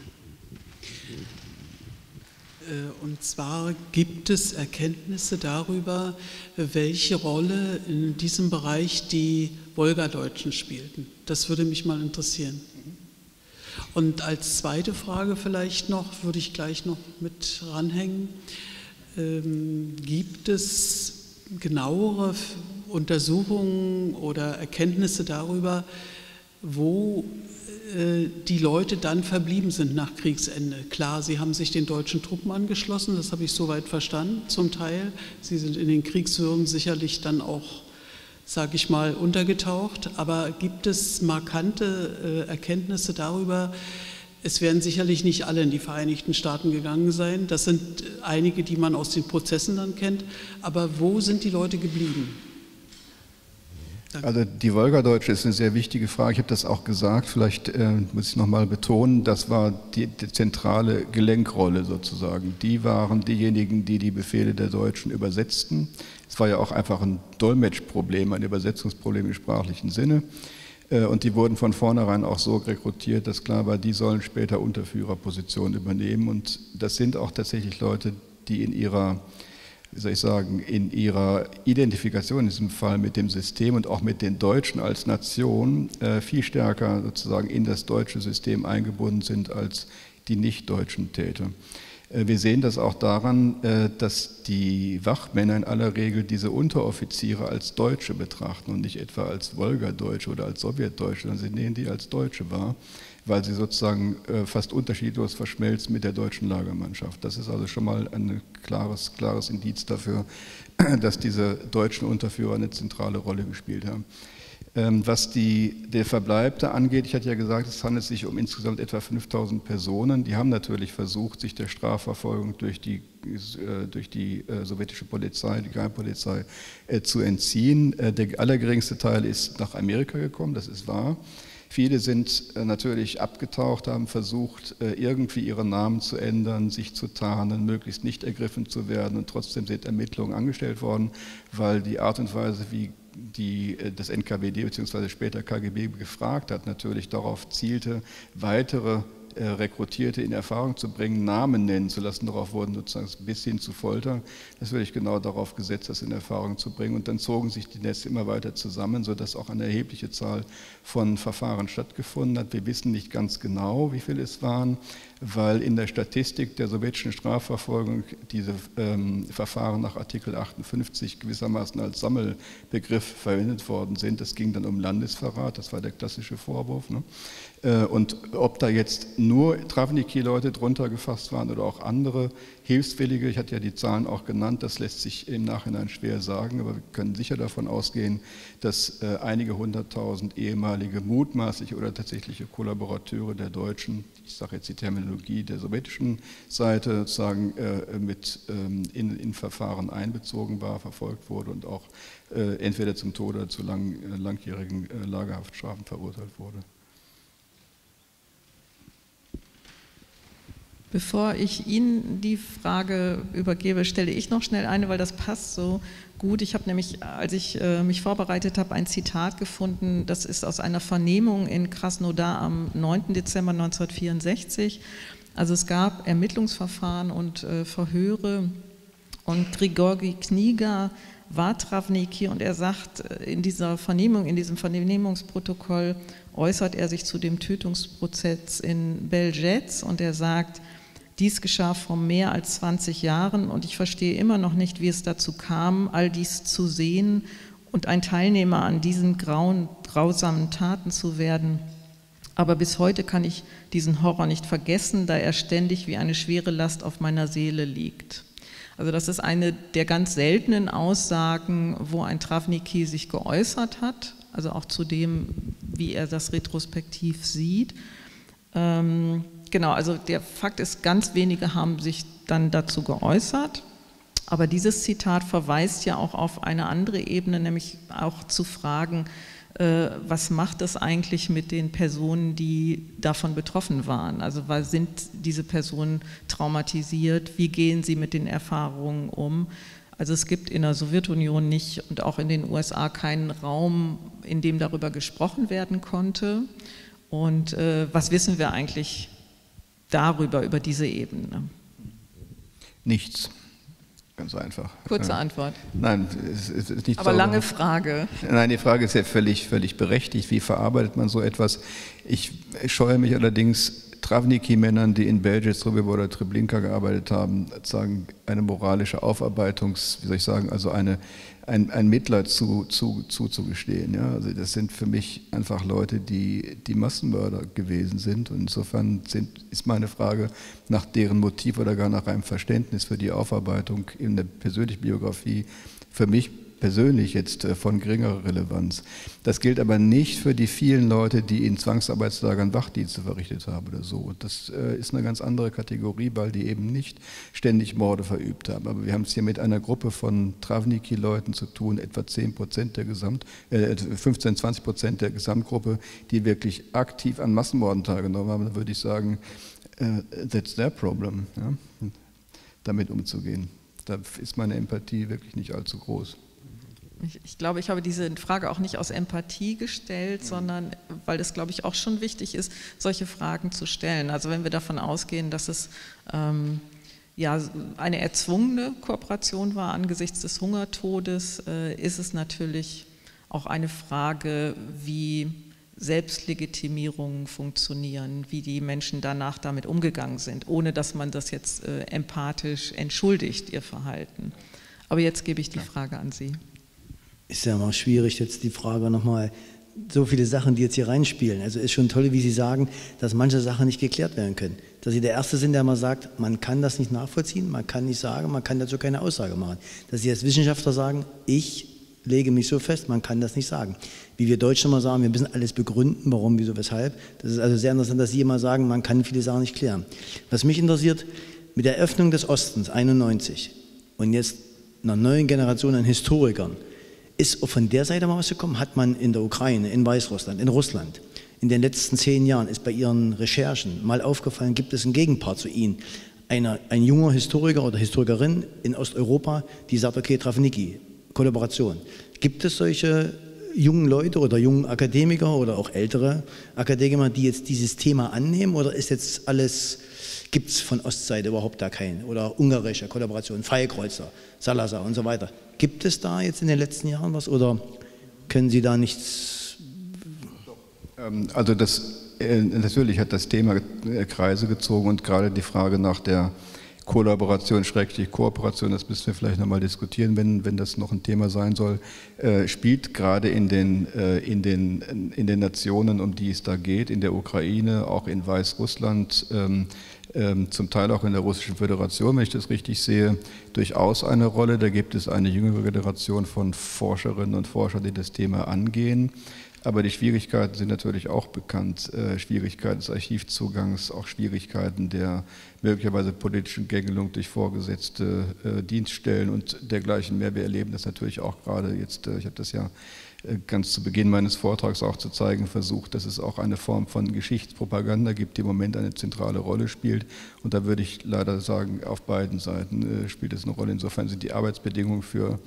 Und zwar gibt es Erkenntnisse darüber, welche Rolle in diesem Bereich die Wolgadeutschen spielten. Das würde mich mal interessieren. Und als zweite Frage vielleicht noch, würde ich gleich noch mit ranhängen, ähm, gibt es genauere Untersuchungen oder Erkenntnisse darüber, wo die Leute dann verblieben sind nach Kriegsende. Klar, sie haben sich den deutschen Truppen angeschlossen, das habe ich soweit verstanden, zum Teil. Sie sind in den Kriegswirren sicherlich dann auch, sage ich mal, untergetaucht. Aber gibt es markante äh, Erkenntnisse darüber, es werden sicherlich nicht alle in die Vereinigten Staaten gegangen sein. Das sind einige, die man aus den Prozessen dann kennt. Aber wo sind die Leute geblieben? Also die Wolgadeutsche ist eine sehr wichtige Frage. Ich habe das auch gesagt, vielleicht äh, muss ich nochmal betonen, das war die, die zentrale Gelenkrolle sozusagen. Die waren diejenigen, die die Befehle der Deutschen übersetzten. Es war ja auch einfach ein Dolmetschproblem, ein Übersetzungsproblem im sprachlichen Sinne. Äh, und die wurden von vornherein auch so rekrutiert, dass klar war, die sollen später Unterführerpositionen übernehmen. Und das sind auch tatsächlich Leute, die in ihrer wie soll ich sagen, in ihrer Identifikation in diesem Fall mit dem System und auch mit den Deutschen als Nation äh, viel stärker sozusagen in das deutsche System eingebunden sind als die nicht-deutschen Täter. Äh, wir sehen das auch daran, äh, dass die Wachmänner in aller Regel diese Unteroffiziere als Deutsche betrachten und nicht etwa als Wolgadeutsche oder als Sowjetdeutsche, sondern sie nehmen die als Deutsche wahr, weil sie sozusagen äh, fast unterschiedlos verschmelzen mit der deutschen Lagermannschaft. Das ist also schon mal ein klares, klares Indiz dafür, dass diese deutschen Unterführer eine zentrale Rolle gespielt haben. Ähm, was die, der Verbleibte angeht, ich hatte ja gesagt, es handelt sich um insgesamt etwa fünftausend Personen. Die haben natürlich versucht, sich der Strafverfolgung durch die, äh, durch die äh, sowjetische Polizei, die Geheimpolizei, äh, zu entziehen. Äh, der allergeringste Teil ist nach Amerika gekommen, das ist wahr. Viele sind natürlich abgetaucht, haben versucht, irgendwie ihre Namen zu ändern, sich zu tarnen, möglichst nicht ergriffen zu werden, und trotzdem sind Ermittlungen angestellt worden, weil die Art und Weise, wie die das N K W D bzw. später K G B gefragt hat, natürlich darauf zielte, weitere Rekrutierte in Erfahrung zu bringen, Namen nennen zu lassen. Darauf wurden sozusagen bis hin zu Folter, das wirklich genau darauf gesetzt, das in Erfahrung zu bringen. Und dann zogen sich die Netze immer weiter zusammen, sodass auch eine erhebliche Zahl von Verfahren stattgefunden hat. Wir wissen nicht ganz genau, wie viele es waren, weil in der Statistik der sowjetischen Strafverfolgung diese ähm, Verfahren nach Artikel achtundfünfzig gewissermaßen als Sammelbegriff verwendet worden sind. Es ging dann um Landesverrat, das war der klassische Vorwurf. Ne? Äh, und ob da jetzt nur Travniki-Leute drunter gefasst waren oder auch andere Hilfswillige, ich hatte ja die Zahlen auch genannt, das lässt sich im Nachhinein schwer sagen, aber wir können sicher davon ausgehen, dass äh, einige hunderttausend ehemalige mutmaßliche oder tatsächliche Kollaborateure der Deutschen, ich sage jetzt die Terminologie der sowjetischen Seite, sozusagen äh, mit ähm, in, in Verfahren einbezogen war, verfolgt wurde und auch äh, entweder zum Tode oder zu lang, äh, langjährigen äh, Lagerhaftstrafen verurteilt wurde. Bevor ich Ihnen die Frage übergebe, stelle ich noch schnell eine, weil das passt so gut. Ich habe nämlich, als ich äh, mich vorbereitet habe, ein Zitat gefunden, das ist aus einer Vernehmung in Krasnodar am neunten Dezember neunzehnhundertvierundsechzig. Also es gab Ermittlungsverfahren und äh, Verhöre, und Grigorgi Kniga war Travniki, und er sagt in dieser Vernehmung, in diesem Vernehmungsprotokoll äußert er sich zu dem Tötungsprozess in Belzec, und er sagt: Dies geschah vor mehr als zwanzig Jahren, und ich verstehe immer noch nicht, wie es dazu kam, all dies zu sehen und ein Teilnehmer an diesen grauen, grausamen Taten zu werden. Aber bis heute kann ich diesen Horror nicht vergessen, da er ständig wie eine schwere Last auf meiner Seele liegt. Also das ist eine der ganz seltenen Aussagen, wo ein Travniki sich geäußert hat, also auch zu dem, wie er das retrospektiv sieht. Ähm, genau, also der Fakt ist, ganz wenige haben sich dann dazu geäußert, aber dieses Zitat verweist ja auch auf eine andere Ebene, nämlich auch zu fragen, äh, was macht es eigentlich mit den Personen, die davon betroffen waren? Also was sind diese Personen traumatisiert? Wie gehen sie mit den Erfahrungen um? Also es gibt in der Sowjetunion nicht und auch in den U S A keinen Raum, in dem darüber gesprochen werden konnte. Und äh, was wissen wir eigentlich darüber, über diese Ebene? Nichts. Ganz einfach. Kurze Antwort. Nein, es ist nicht. Aber sauber. Lange Frage. Nein, die Frage ist ja völlig, völlig berechtigt. Wie verarbeitet man so etwas? Ich scheue mich allerdings, Travniki-Männern, die in Belzec, Sobibor oder Treblinka gearbeitet haben, sagen, eine moralische Aufarbeitungs, wie soll ich sagen, also eine, ein, ein Mittler zu, zu, zuzugestehen. Ja? Also das sind für mich einfach Leute, die, die Massenmörder gewesen sind. Und insofern sind, ist meine Frage nach deren Motiv oder gar nach einem Verständnis für die Aufarbeitung in der persönlichen Biografie für mich persönlich jetzt von geringerer Relevanz. Das gilt aber nicht für die vielen Leute, die in Zwangsarbeitslagern Wachdienste verrichtet haben oder so. Und das ist eine ganz andere Kategorie, weil die eben nicht ständig Morde verübt haben. Aber wir haben es hier mit einer Gruppe von Travniki-Leuten zu tun, etwa zehn Prozent der Gesamt, äh, fünfzehn, zwanzig Prozent der Gesamtgruppe, die wirklich aktiv an Massenmorden teilgenommen haben. Da würde ich sagen, uh, that's their problem, ja? Damit umzugehen. Da ist meine Empathie wirklich nicht allzu groß. Ich, ich glaube, ich habe diese Frage auch nicht aus Empathie gestellt, sondern weil es, glaube ich, auch schon wichtig ist, solche Fragen zu stellen. Also wenn wir davon ausgehen, dass es ähm, ja, eine erzwungene Kooperation war angesichts des Hungertodes, äh, ist es natürlich auch eine Frage, wie Selbstlegitimierungen funktionieren, wie die Menschen danach damit umgegangen sind, ohne dass man das jetzt äh, empathisch entschuldigt, ihr Verhalten. Aber jetzt gebe ich die Frage an Sie. Ist ja mal schwierig, jetzt die Frage nochmal, so viele Sachen, die jetzt hier reinspielen. Also ist schon toll, wie Sie sagen, dass manche Sachen nicht geklärt werden können. Dass Sie der Erste sind, der mal sagt, man kann das nicht nachvollziehen, man kann nicht sagen, man kann dazu keine Aussage machen. Dass Sie als Wissenschaftler sagen, ich lege mich so fest, man kann das nicht sagen. Wie wir Deutschen immer sagen, wir müssen alles begründen, warum, wieso, weshalb. Das ist also sehr interessant, dass Sie immer sagen, man kann viele Sachen nicht klären. Was mich interessiert, mit der Öffnung des Ostens einundneunzig und jetzt einer neuen Generation an Historikern, ist auch von der Seite mal was gekommen? Hat man in der Ukraine, in Weißrussland, in Russland, in den letzten zehn Jahren ist bei Ihren Recherchen mal aufgefallen, gibt es einen Gegenpart zu Ihnen? Eine, ein junger Historiker oder Historikerin in Osteuropa, die sagt, okay, Travnicki, Kollaboration. Gibt es solche jungen Leute oder jungen Akademiker oder auch ältere Akademiker, die jetzt dieses Thema annehmen, oder ist jetzt alles, gibt es von Ostseite überhaupt da keinen? Oder ungarische Kollaboration, Freikreuzer, Salazar und so weiter. Gibt es da jetzt in den letzten Jahren was oder können Sie da nichts? Also das, natürlich hat das Thema Kreise gezogen und gerade die Frage nach der Kollaboration, Schrägstrich Kooperation, das müssen wir vielleicht nochmal diskutieren, wenn, wenn das noch ein Thema sein soll, äh, spielt gerade in den, äh, in, den, in den Nationen, um die es da geht, in der Ukraine, auch in Weißrussland, ähm, ähm, zum Teil auch in der Russischen Föderation, wenn ich das richtig sehe, durchaus eine Rolle. Da gibt es eine jüngere Generation von Forscherinnen und Forschern, die das Thema angehen. Aber die Schwierigkeiten sind natürlich auch bekannt. Äh, Schwierigkeiten des Archivzugangs, auch Schwierigkeiten der möglicherweise politischen Gängelung durch vorgesetzte äh, Dienststellen und dergleichen mehr. Wir erleben das natürlich auch gerade jetzt, äh, ich habe das ja äh, ganz zu Beginn meines Vortrags auch zu zeigen versucht, dass es auch eine Form von Geschichtspropaganda gibt, die im Moment eine zentrale Rolle spielt. Und da würde ich leider sagen, auf beiden Seiten äh, spielt es eine Rolle. Insofern sind die Arbeitsbedingungen für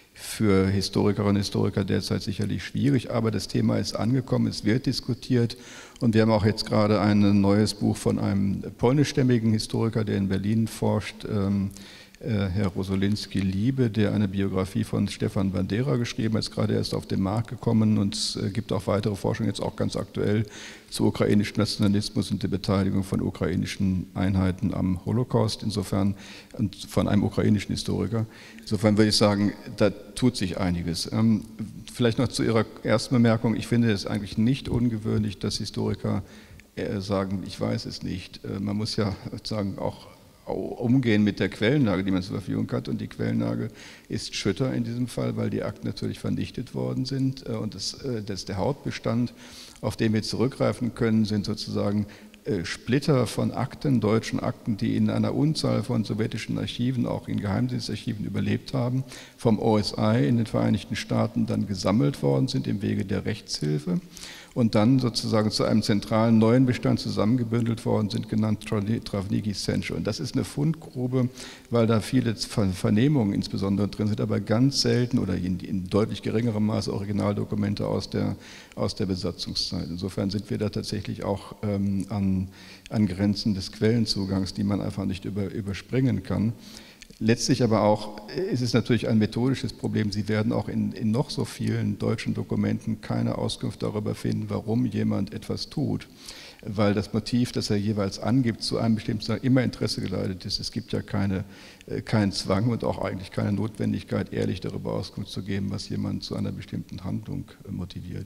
für Historikerinnen und Historiker derzeit sicherlich schwierig, aber das Thema ist angekommen, es wird diskutiert und wir haben auch jetzt gerade ein neues Buch von einem polnischstämmigen Historiker, der in Berlin forscht, ähm, äh, Herr Rosolinski-Liebe, der eine Biografie von Stefan Bandera geschrieben hat, ist gerade erst auf den Markt gekommen und es äh, gibt auch weitere Forschung, jetzt auch ganz aktuell, zu ukrainischem Nationalismus und der Beteiligung von ukrainischen Einheiten am Holocaust, insofern und von einem ukrainischen Historiker. Insofern würde ich sagen, da tut sich einiges. Ähm, vielleicht noch zu Ihrer ersten Bemerkung. Ich finde es eigentlich nicht ungewöhnlich, dass Historiker äh, sagen, ich weiß es nicht. Äh, man muss ja sagen, auch umgehen mit der Quellenlage, die man zur Verfügung hat. Und die Quellenlage ist Schütter in diesem Fall, weil die Akten natürlich vernichtet worden sind. Und das, das der Hauptbestand, auf den wir zurückgreifen können, sind sozusagen Splitter von Akten, deutschen Akten, die in einer Unzahl von sowjetischen Archiven, auch in Geheimdienstarchiven überlebt haben, vom O S I in den Vereinigten Staaten dann gesammelt worden sind im Wege der Rechtshilfe und dann sozusagen zu einem zentralen neuen Bestand zusammengebündelt worden sind, genannt Travnicki Central. Und das ist eine Fundgrube, weil da viele Vernehmungen insbesondere drin sind, aber ganz selten oder in, in deutlich geringerem Maße Originaldokumente aus der, aus der Besatzungszeit. Insofern sind wir da tatsächlich auch ähm, an, an Grenzen des Quellenzugangs, die man einfach nicht über, überspringen kann. Letztlich aber auch ist es natürlich ein methodisches Problem. Sie werden auch in, in noch so vielen deutschen Dokumenten keine Auskunft darüber finden, warum jemand etwas tut, weil das Motiv, das er jeweils angibt, zu einem bestimmten Zweck immer Interesse geleitet ist. Es gibt ja keine, keinen Zwang und auch eigentlich keine Notwendigkeit, ehrlich darüber Auskunft zu geben, was jemand zu einer bestimmten Handlung motiviert.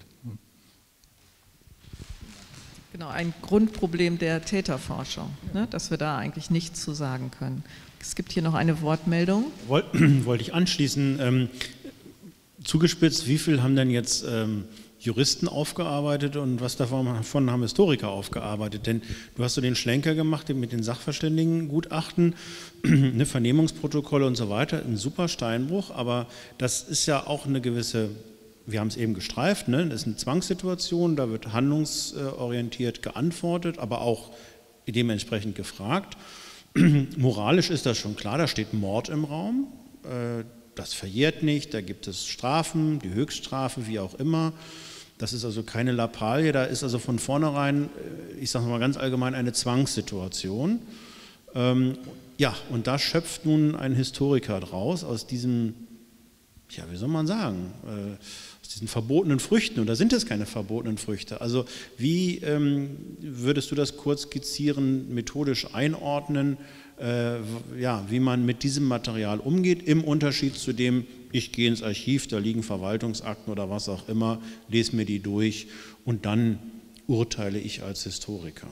Genau, ein Grundproblem der Täterforschung, ne, dass wir da eigentlich nichts zu sagen können. Es gibt hier noch eine Wortmeldung. Wollte ich anschließen. Ähm, zugespitzt, wie viel haben denn jetzt ähm, Juristen aufgearbeitet und was davon haben Historiker aufgearbeitet? Denn du hast so den Schlenker gemacht mit den Sachverständigengutachten, ne, Vernehmungsprotokolle und so weiter, ein super Steinbruch, aber das ist ja auch eine gewisse, wir haben es eben gestreift, ne, das ist eine Zwangssituation, da wird handlungsorientiert geantwortet, aber auch dementsprechend gefragt. Moralisch ist das schon klar, da steht Mord im Raum, das verjährt nicht, da gibt es Strafen, die Höchststrafe, wie auch immer. Das ist also keine Lappalie, da ist also von vornherein, ich sage mal ganz allgemein, eine Zwangssituation. Ja, und da schöpft nun ein Historiker draus aus diesem, ja, wie soll man sagen, aus diesen verbotenen Früchten, oder sind es keine verbotenen Früchte? Also wie ähm, würdest du das kurz skizzieren, methodisch einordnen, äh, ja, wie man mit diesem Material umgeht, im Unterschied zu dem, ich gehe ins Archiv, da liegen Verwaltungsakten oder was auch immer, lese mir die durch und dann urteile ich als Historiker?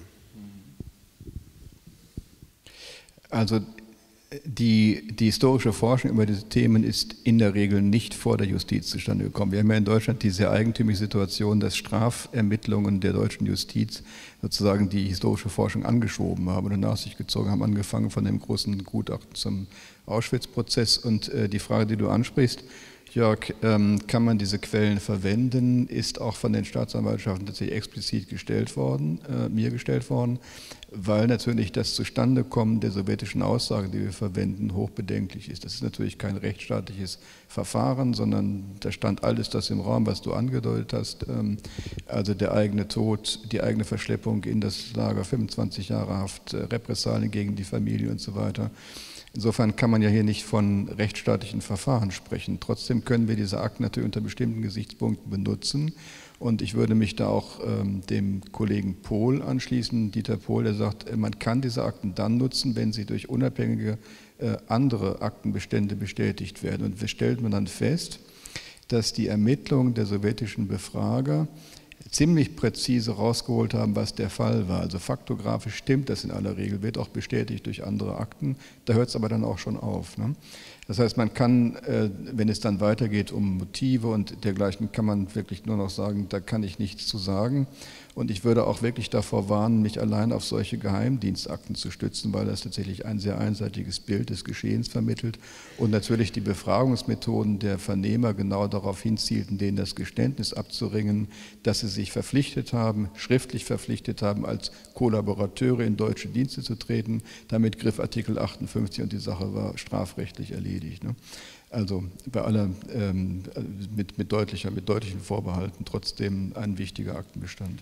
Also Die, die historische Forschung über diese Themen ist in der Regel nicht vor der Justiz zustande gekommen. Wir haben ja in Deutschland diese eigentümliche Situation, dass Strafermittlungen der deutschen Justiz sozusagen die historische Forschung angeschoben haben oder nach sich gezogen haben, angefangen von dem großen Gutachten zum Auschwitz-Prozess. Und äh, die Frage, die du ansprichst, Jörg, ähm, kann man diese Quellen verwenden, ist auch von den Staatsanwaltschaften tatsächlich explizit gestellt worden, äh, mir gestellt worden, weil natürlich das Zustandekommen der sowjetischen Aussagen, die wir verwenden, hochbedenklich ist. Das ist natürlich kein rechtsstaatliches Verfahren, sondern da stand alles das im Raum, was du angedeutet hast, ähm, also der eigene Tod, die eigene Verschleppung in das Lager, fünfundzwanzig Jahre Haft, äh, Repressalien gegen die Familie und so weiter. Insofern kann man ja hier nicht von rechtsstaatlichen Verfahren sprechen. Trotzdem können wir diese Akten natürlich unter bestimmten Gesichtspunkten benutzen. Und ich würde mich da auch ähm, dem Kollegen Pohl anschließen, Dieter Pohl, der sagt, man kann diese Akten dann nutzen, wenn sie durch unabhängige äh, andere Aktenbestände bestätigt werden. Und wir stellt man dann fest, dass die Ermittlungen der sowjetischen Befrager ziemlich präzise rausgeholt haben, was der Fall war. Also faktografisch stimmt das in aller Regel, wird auch bestätigt durch andere Akten. Da hört es aber dann auch schon auf. Ne? Das heißt, man kann, äh, wenn es dann weitergeht um Motive und dergleichen, kann man wirklich nur noch sagen, da kann ich nichts zu sagen. Und ich würde auch wirklich davor warnen, mich allein auf solche Geheimdienstakten zu stützen, weil das tatsächlich ein sehr einseitiges Bild des Geschehens vermittelt und natürlich die Befragungsmethoden der Vernehmer genau darauf hinzielten, denen das Geständnis abzuringen, dass sie sich verpflichtet haben, schriftlich verpflichtet haben, als Kollaborateure in deutsche Dienste zu treten. Damit griff Artikel achtundfünfzig und die Sache war strafrechtlich erledigt. Ne? Also bei aller, ähm, mit, mit, deutlicher, mit deutlichen Vorbehalten trotzdem ein wichtiger Aktenbestand.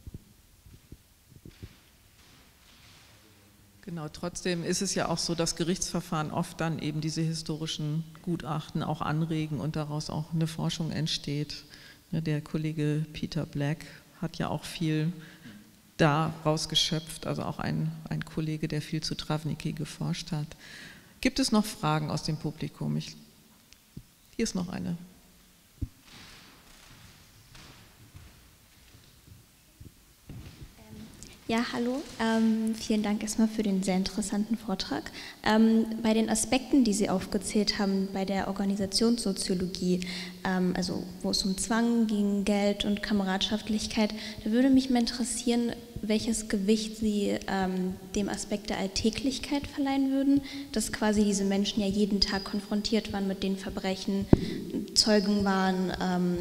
Genau, trotzdem ist es ja auch so, dass Gerichtsverfahren oft dann eben diese historischen Gutachten auch anregen und daraus auch eine Forschung entsteht. Der Kollege Peter Black hat ja auch viel daraus geschöpft, also auch ein, ein Kollege, der viel zu Travnicki geforscht hat. Gibt es noch Fragen aus dem Publikum? Ich Hier ist noch eine. Ja, hallo. Ähm, vielen Dank erstmal für den sehr interessanten Vortrag. Ähm, bei den Aspekten, die Sie aufgezählt haben, bei der Organisationssoziologie, ähm, also wo es um Zwang ging, Geld und Kameradschaftlichkeit, da würde mich mal interessieren, welches Gewicht Sie ähm, dem Aspekt der Alltäglichkeit verleihen würden, dass quasi diese Menschen ja jeden Tag konfrontiert waren mit den Verbrechen, Zeugen waren, ähm,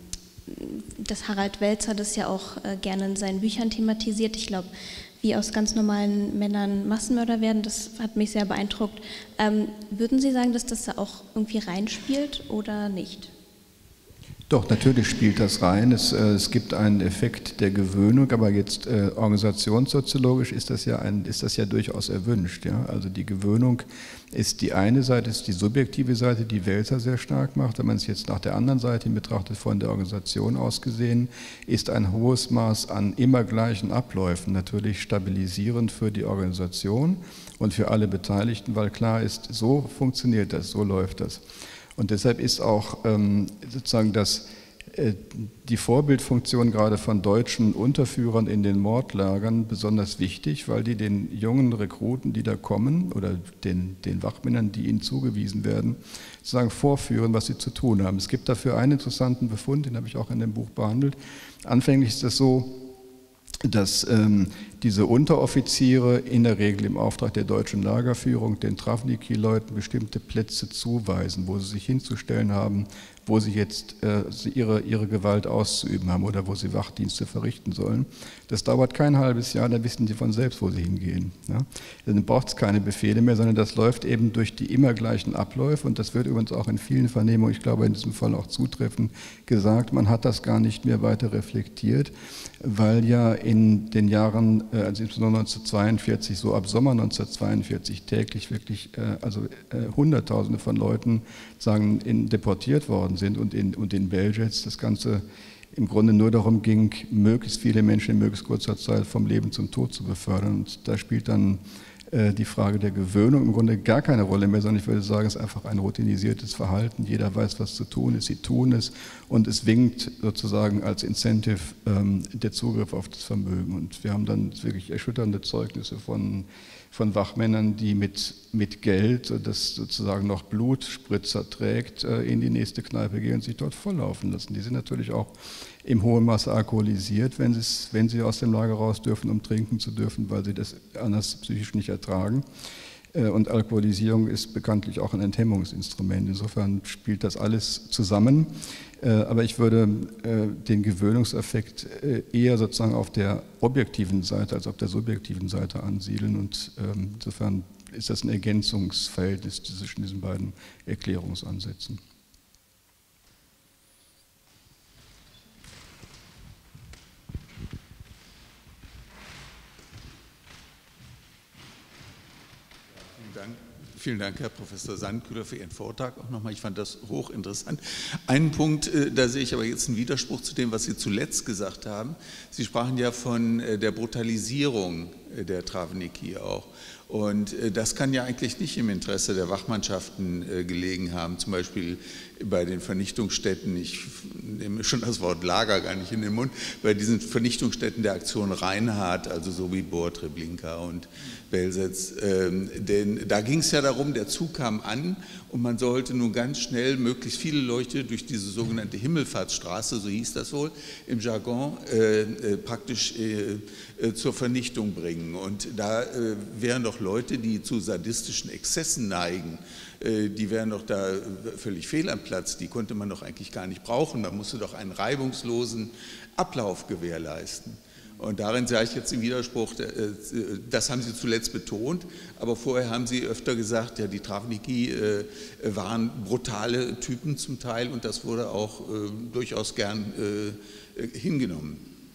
dass Harald Welzer das ja auch äh, gerne in seinen Büchern thematisiert. Ich glaube, wie aus ganz normalen Männern Massenmörder werden, das hat mich sehr beeindruckt. Ähm, würden Sie sagen, dass das da auch irgendwie reinspielt oder nicht? Doch, natürlich spielt das rein. Es, äh, es gibt einen Effekt der Gewöhnung, aber jetzt äh, organisationssoziologisch ist das ja ein, ist das ja durchaus erwünscht. Ja? Also die Gewöhnung ist die eine Seite, ist die subjektive Seite, die Welzer sehr stark macht. Wenn man es jetzt nach der anderen Seite betrachtet, von der Organisation aus gesehen, ist ein hohes Maß an immer gleichen Abläufen natürlich stabilisierend für die Organisation und für alle Beteiligten, weil klar ist, so funktioniert das, so läuft das. Und deshalb ist auch ähm, sozusagen das, äh, die Vorbildfunktion gerade von deutschen Unterführern in den Mordlagern besonders wichtig, weil die den jungen Rekruten, die da kommen, oder den, den Wachmännern, die ihnen zugewiesen werden, sozusagen vorführen, was sie zu tun haben. Es gibt dafür einen interessanten Befund, den habe ich auch in dem Buch behandelt. Anfänglich ist es so, dass ähm, diese Unteroffiziere in der Regel im Auftrag der deutschen Lagerführung den Travnicki-Leuten bestimmte Plätze zuweisen, wo sie sich hinzustellen haben, wo sie jetzt äh, ihre, ihre Gewalt auszuüben haben oder wo sie Wachdienste verrichten sollen. Das dauert kein halbes Jahr, da wissen die von selbst, wo sie hingehen. Ja? Dann braucht es keine Befehle mehr, sondern das läuft eben durch die immer gleichen Abläufe und das wird übrigens auch in vielen Vernehmungen, ich glaube in diesem Fall auch zutreffend, gesagt, man hat das gar nicht mehr weiter reflektiert, weil ja in den Jahren, also insbesondere neunzehnhundertzweiundvierzig, so ab Sommer neunzehnhundertzweiundvierzig täglich wirklich, also Hunderttausende von Leuten sagen, in, deportiert worden sind und in, und in Beljets das Ganze im Grunde nur darum ging, möglichst viele Menschen in möglichst kurzer Zeit vom Leben zum Tod zu befördern. Und da spielt dann äh, die Frage der Gewöhnung im Grunde gar keine Rolle mehr, sondern ich würde sagen, es ist einfach ein routinisiertes Verhalten. Jeder weiß, was zu tun ist, sie tun es und es winkt sozusagen als Incentive ähm, der Zugriff auf das Vermögen. Und wir haben dann wirklich erschütternde Zeugnisse von von Wachmännern, die mit, mit Geld, das sozusagen noch Blutspritzer trägt, in die nächste Kneipe gehen und sich dort volllaufen lassen. Die sind natürlich auch im hohen Maße alkoholisiert, wenn, wenn sie aus dem Lager raus dürfen, um trinken zu dürfen, weil sie das anders psychisch nicht ertragen. Und Alkoholisierung ist bekanntlich auch ein Enthemmungsinstrument. Insofern spielt das alles zusammen. Aber ich würde den Gewöhnungseffekt eher sozusagen auf der objektiven Seite als auf der subjektiven Seite ansiedeln. Und insofern ist das ein Ergänzungsverhältnis zwischen diesen beiden Erklärungsansätzen. Vielen Dank, Herr Professor Sandkühler, für Ihren Vortrag auch nochmal. Ich fand das hochinteressant. Einen Punkt, da sehe ich aber jetzt einen Widerspruch zu dem, was Sie zuletzt gesagt haben. Sie sprachen ja von der Brutalisierung der Travniki auch. Und das kann ja eigentlich nicht im Interesse der Wachmannschaften gelegen haben, zum Beispiel bei den Vernichtungsstätten, ich nehme schon das Wort Lager gar nicht in den Mund, bei diesen Vernichtungsstätten der Aktion Reinhardt, also Sobibor, Treblinka und Belzec, ähm, denn da ging es ja darum, der Zug kam an und man sollte nun ganz schnell möglichst viele Leute durch diese sogenannte Himmelfahrtsstraße, so hieß das wohl im Jargon, äh, äh, praktisch äh, äh, zur Vernichtung bringen. Und da äh, wären doch Leute, die zu sadistischen Exzessen neigen, äh, die wären doch da völlig fehl am Platz, die konnte man doch eigentlich gar nicht brauchen, man musste doch einen reibungslosen Ablauf gewährleisten. Und darin sah ich jetzt den Widerspruch, das haben Sie zuletzt betont, aber vorher haben Sie öfter gesagt, ja, die Travniki waren brutale Typen zum Teil und das wurde auch durchaus gern hingenommen.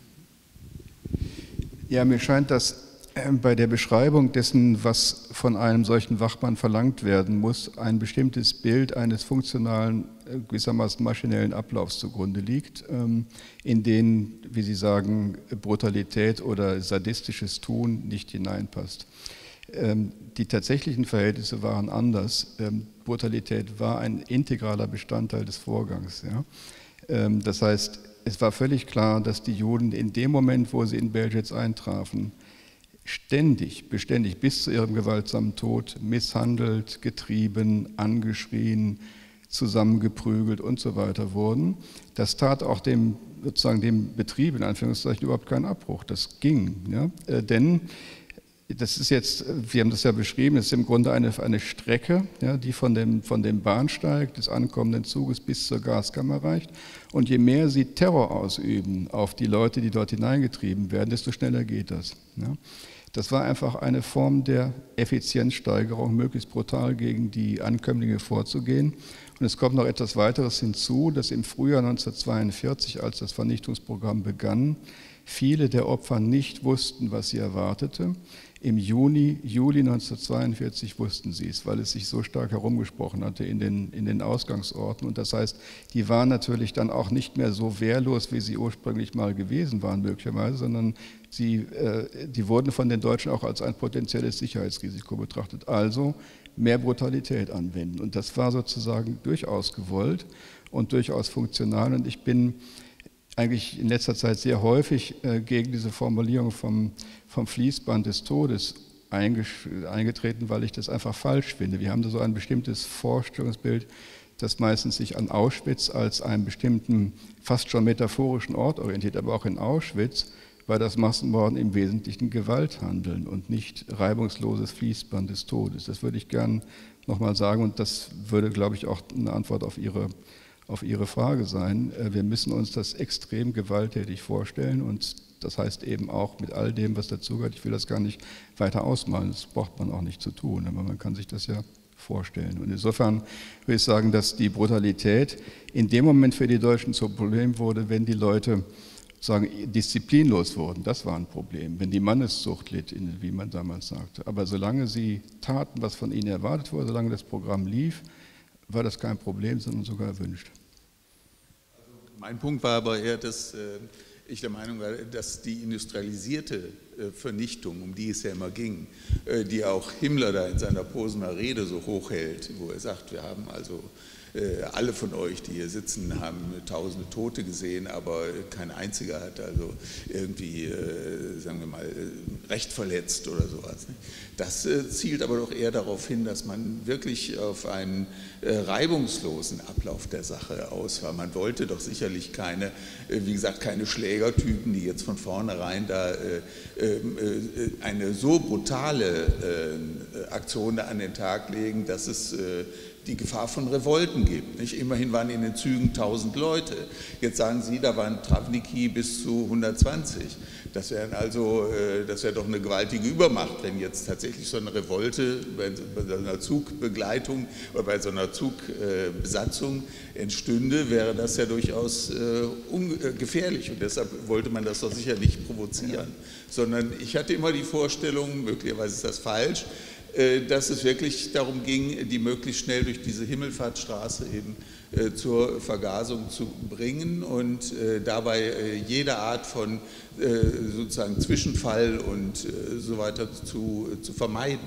Ja, mir scheint, dass bei der Beschreibung dessen, was von einem solchen Wachmann verlangt werden muss, ein bestimmtes Bild eines funktionalen, gewissermaßen maschinellen Ablaufs zugrunde liegt, in den, wie Sie sagen, Brutalität oder sadistisches Tun nicht hineinpasst. Die tatsächlichen Verhältnisse waren anders. Brutalität war ein integraler Bestandteil des Vorgangs. Das heißt, es war völlig klar, dass die Juden in dem Moment, wo sie in Belzec eintrafen, ständig, beständig bis zu ihrem gewaltsamen Tod misshandelt, getrieben, angeschrien, zusammengeprügelt und so weiter wurden. Das tat auch dem, sozusagen dem Betrieb in Anführungszeichen überhaupt keinen Abbruch. Das ging, ja? äh, denn das ist jetzt, wir haben das ja beschrieben, das ist im Grunde eine, eine Strecke, ja, die von dem, von dem Bahnsteig des ankommenden Zuges bis zur Gaskammer reicht. Und je mehr sie Terror ausüben auf die Leute, die dort hineingetrieben werden, desto schneller geht das. Ja. Das war einfach eine Form der Effizienzsteigerung, möglichst brutal gegen die Ankömmlinge vorzugehen. Und es kommt noch etwas weiteres hinzu, dass im Frühjahr neunzehnhundertzweiundvierzig, als das Vernichtungsprogramm begann, viele der Opfer nicht wussten, was sie erwartete. Im Juni, Juli neunzehnhundertzweiundvierzig wussten sie es, weil es sich so stark herumgesprochen hatte in den, in den Ausgangsorten. Und das heißt, die waren natürlich dann auch nicht mehr so wehrlos, wie sie ursprünglich mal gewesen waren, möglicherweise, sondern sie, äh, die wurden von den Deutschen auch als ein potenzielles Sicherheitsrisiko betrachtet. Also mehr Brutalität anwenden. Und das war sozusagen durchaus gewollt und durchaus funktional. Und ich bin eigentlich in letzter Zeit sehr häufig äh, gegen diese Formulierung vom, vom Fließband des Todes eingetreten, weil ich das einfach falsch finde. Wir haben da so ein bestimmtes Vorstellungsbild, das meistens sich an Auschwitz als einen bestimmten, fast schon metaphorischen Ort orientiert, aber auch in Auschwitz war das Massenmorden im Wesentlichen Gewalthandeln und nicht reibungsloses Fließband des Todes. Das würde ich gern nochmal sagen und das würde, glaube ich, auch eine Antwort auf Ihre auf Ihre Frage sein. Wir müssen uns das extrem gewalttätig vorstellen und das heißt eben auch mit all dem, was dazugehört. Ich will das gar nicht weiter ausmalen, das braucht man auch nicht zu tun, aber man kann sich das ja vorstellen. Und insofern würde ich sagen, dass die Brutalität in dem Moment für die Deutschen zum Problem wurde, wenn die Leute sagen, disziplinlos wurden. Das war ein Problem, wenn die Manneszucht litt, wie man damals sagte. Aber solange sie taten, was von ihnen erwartet wurde, solange das Programm lief, war das kein Problem, sondern sogar erwünscht. Also mein Punkt war aber eher, dass äh, ich der Meinung war, dass die industrialisierte äh, Vernichtung, um die es ja immer ging, äh, die auch Himmler da in seiner Posener Rede so hochhält, wo er sagt, wir haben also äh, alle von euch, die hier sitzen, haben tausende Tote gesehen, aber kein einziger hat also irgendwie, äh, sagen wir mal, Recht verletzt oder sowas. Das äh, zielt aber doch eher darauf hin, dass man wirklich auf einen äh, reibungslosen Ablauf der Sache aus war. Man wollte doch sicherlich keine, äh, wie gesagt, keine Schlägertypen, die jetzt von vornherein da äh, äh, eine so brutale äh, Aktionen an den Tag legen, dass es äh, die Gefahr von Revolten gibt. Nicht? Immerhin waren in den Zügen tausend Leute. Jetzt sagen Sie, da waren Travniki bis zu hundertzwanzig. Das wäre also, das wäre doch eine gewaltige Übermacht, wenn jetzt tatsächlich so eine Revolte bei so einer Zugbegleitung oder bei so einer Zugbesatzung entstünde, wäre das ja durchaus gefährlich. Und deshalb wollte man das doch sicher nicht provozieren. Sondern ich hatte immer die Vorstellung, möglicherweise ist das falsch, dass es wirklich darum ging, die möglichst schnell durch diese Himmelfahrtsstraße eben zur Vergasung zu bringen und dabei jede Art von sozusagen Zwischenfall und so weiter zu, zu vermeiden.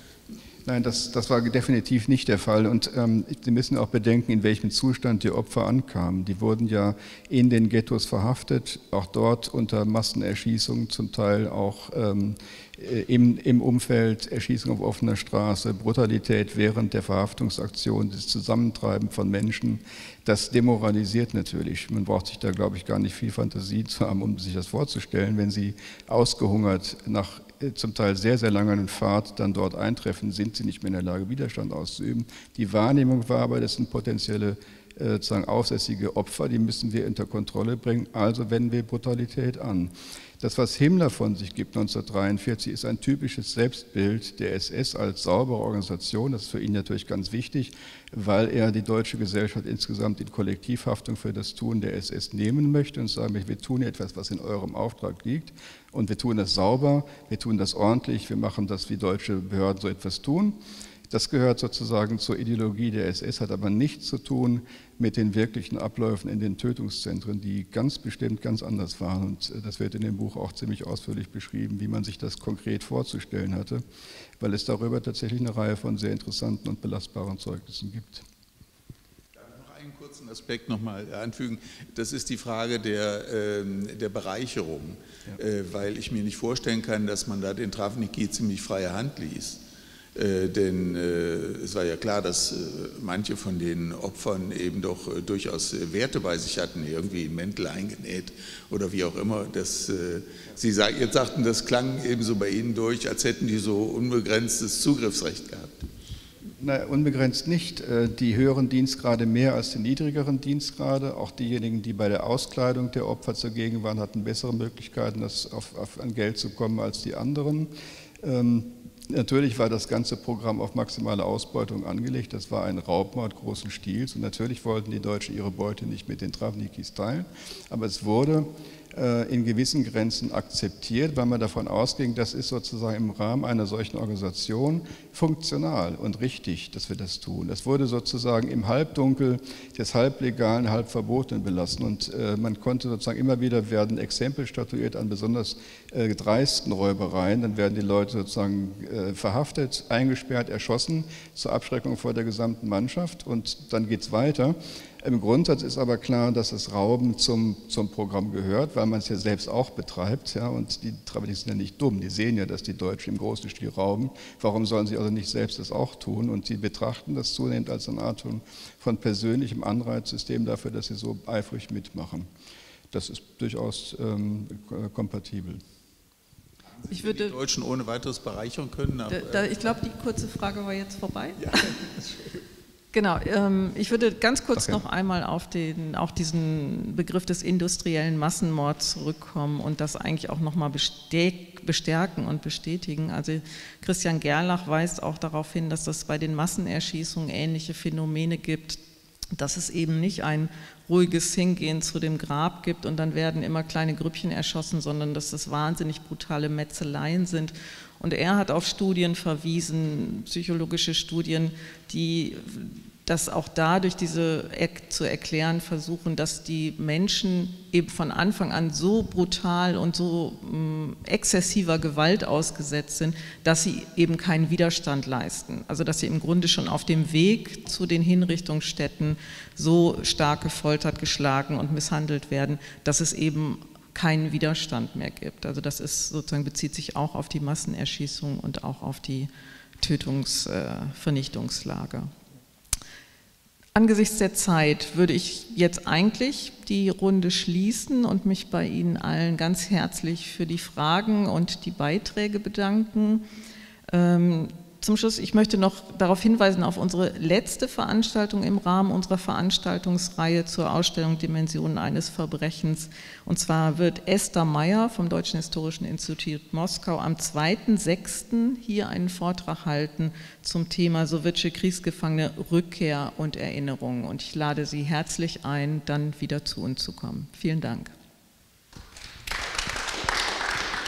Nein, das, das war definitiv nicht der Fall und ähm, Sie müssen auch bedenken, in welchem Zustand die Opfer ankamen. Die wurden ja in den Ghettos verhaftet, auch dort unter Massenerschießungen, zum Teil auch ähm, im, im Umfeld Erschießung auf offener Straße, Brutalität während der Verhaftungsaktion, das Zusammentreiben von Menschen. Das demoralisiert natürlich. Man braucht sich da, glaube ich, gar nicht viel Fantasie zu haben, um sich das vorzustellen, wenn Sie ausgehungert nach zum Teil sehr, sehr langen Fahrt dann dort eintreffen, sind sie nicht mehr in der Lage, Widerstand auszuüben. Die Wahrnehmung war aber, das sind potenzielle äh, sozusagen aufsässige Opfer, die müssen wir unter Kontrolle bringen, also wenden wir Brutalität an. Das, was Himmler von sich gibt neunzehnhundertdreiundvierzig, ist ein typisches Selbstbild der S S als saubere Organisation. Das ist für ihn natürlich ganz wichtig, weil er die deutsche Gesellschaft insgesamt in Kollektivhaftung für das Tun der S S nehmen möchte und sagen, wir tun etwas, was in eurem Auftrag liegt und wir tun das sauber, wir tun das ordentlich, wir machen das, wie deutsche Behörden so etwas tun. Das gehört sozusagen zur Ideologie der S S, hat aber nichts zu tun mit den wirklichen Abläufen in den Tötungszentren, die ganz bestimmt ganz anders waren. Und das wird in dem Buch auch ziemlich ausführlich beschrieben, wie man sich das konkret vorzustellen hatte, weil es darüber tatsächlich eine Reihe von sehr interessanten und belastbaren Zeugnissen gibt. Darf ich noch einen kurzen Aspekt noch mal anfügen? Das ist die Frage der, äh, der Bereicherung, ja. äh, weil ich mir nicht vorstellen kann, dass man da den Travniki ziemlich freie Hand ließ. Äh, denn äh, es war ja klar, dass äh, manche von den Opfern eben doch äh, durchaus äh, Werte bei sich hatten, irgendwie in Mäntel eingenäht oder wie auch immer. Das, äh, Sie sag, jetzt sagten, das klang eben so bei Ihnen durch, als hätten die so unbegrenztes Zugriffsrecht gehabt. Nein, unbegrenzt nicht. Die höheren Dienstgrade mehr als die niedrigeren Dienstgrade. Auch diejenigen, die bei der Auskleidung der Opfer zugegen waren, hatten bessere Möglichkeiten, das auf, auf an Geld zu kommen als die anderen. Ähm, Natürlich war das ganze Programm auf maximale Ausbeutung angelegt. Das war ein Raubmord großen Stils und natürlich wollten die Deutschen ihre Beute nicht mit den Travnikis teilen. Aber es wurde äh, in gewissen Grenzen akzeptiert, weil man davon ausging, das ist sozusagen im Rahmen einer solchen Organisation funktional und richtig, dass wir das tun. Das wurde sozusagen im Halbdunkel des Halblegalen, Halbverbotenen belassen und äh, man konnte sozusagen immer wieder werden Exempel statuiert an besonders äh, dreisten Räubereien. Dann werden die Leute sozusagen äh, verhaftet, eingesperrt, erschossen zur Abschreckung vor der gesamten Mannschaft und dann geht es weiter. Im Grundsatz ist aber klar, dass das Rauben zum, zum Programm gehört, weil man es ja selbst auch betreibt. Ja, und die Travniks sind ja nicht dumm, die sehen ja, dass die Deutschen im großen Stil rauben. Warum sollen sie also nicht selbst das auch tun? Und sie betrachten das zunehmend als eine Art von persönlichem Anreizsystem dafür, dass sie so eifrig mitmachen. Das ist durchaus ähm, kompatibel. Ich würde die Deutschen ohne weiteres bereichern können. Da, da, ich glaube, die kurze Frage war jetzt vorbei. Ja. Genau, ähm, ich würde ganz kurz okay. noch einmal auf den, auch diesen Begriff des industriellen Massenmords zurückkommen und das eigentlich auch nochmal bestärken und bestätigen. Also Christian Gerlach weist auch darauf hin, dass es bei den Massenerschießungen ähnliche Phänomene gibt, dass es eben nicht ein ruhiges Hingehen zu dem Grab gibt und dann werden immer kleine Grüppchen erschossen, sondern dass es wahnsinnig brutale Metzeleien sind. Und er hat auf Studien verwiesen, psychologische Studien, die das auch dadurch diese zu erklären versuchen, dass die Menschen eben von Anfang an so brutal und so mh, exzessiver Gewalt ausgesetzt sind, dass sie eben keinen Widerstand leisten. Also dass sie im Grunde schon auf dem Weg zu den Hinrichtungsstätten so stark gefoltert, geschlagen und misshandelt werden, dass es eben keinen Widerstand mehr gibt. Also das ist sozusagen, bezieht sich auch auf die Massenerschießung und auch auf die Tötungsvernichtungslager. Äh, Angesichts der Zeit würde ich jetzt eigentlich die Runde schließen und mich bei Ihnen allen ganz herzlich für die Fragen und die Beiträge bedanken. Ähm, zum Schluss, ich möchte noch darauf hinweisen, auf unsere letzte Veranstaltung im Rahmen unserer Veranstaltungsreihe zur Ausstellung Dimensionen eines Verbrechens. Und zwar wird Esther Meyer vom Deutschen Historischen Institut Moskau am zweiten sechsten hier einen Vortrag halten zum Thema sowjetische Kriegsgefangene, Rückkehr und Erinnerung. Und ich lade Sie herzlich ein, dann wieder zu uns zu kommen. Vielen Dank.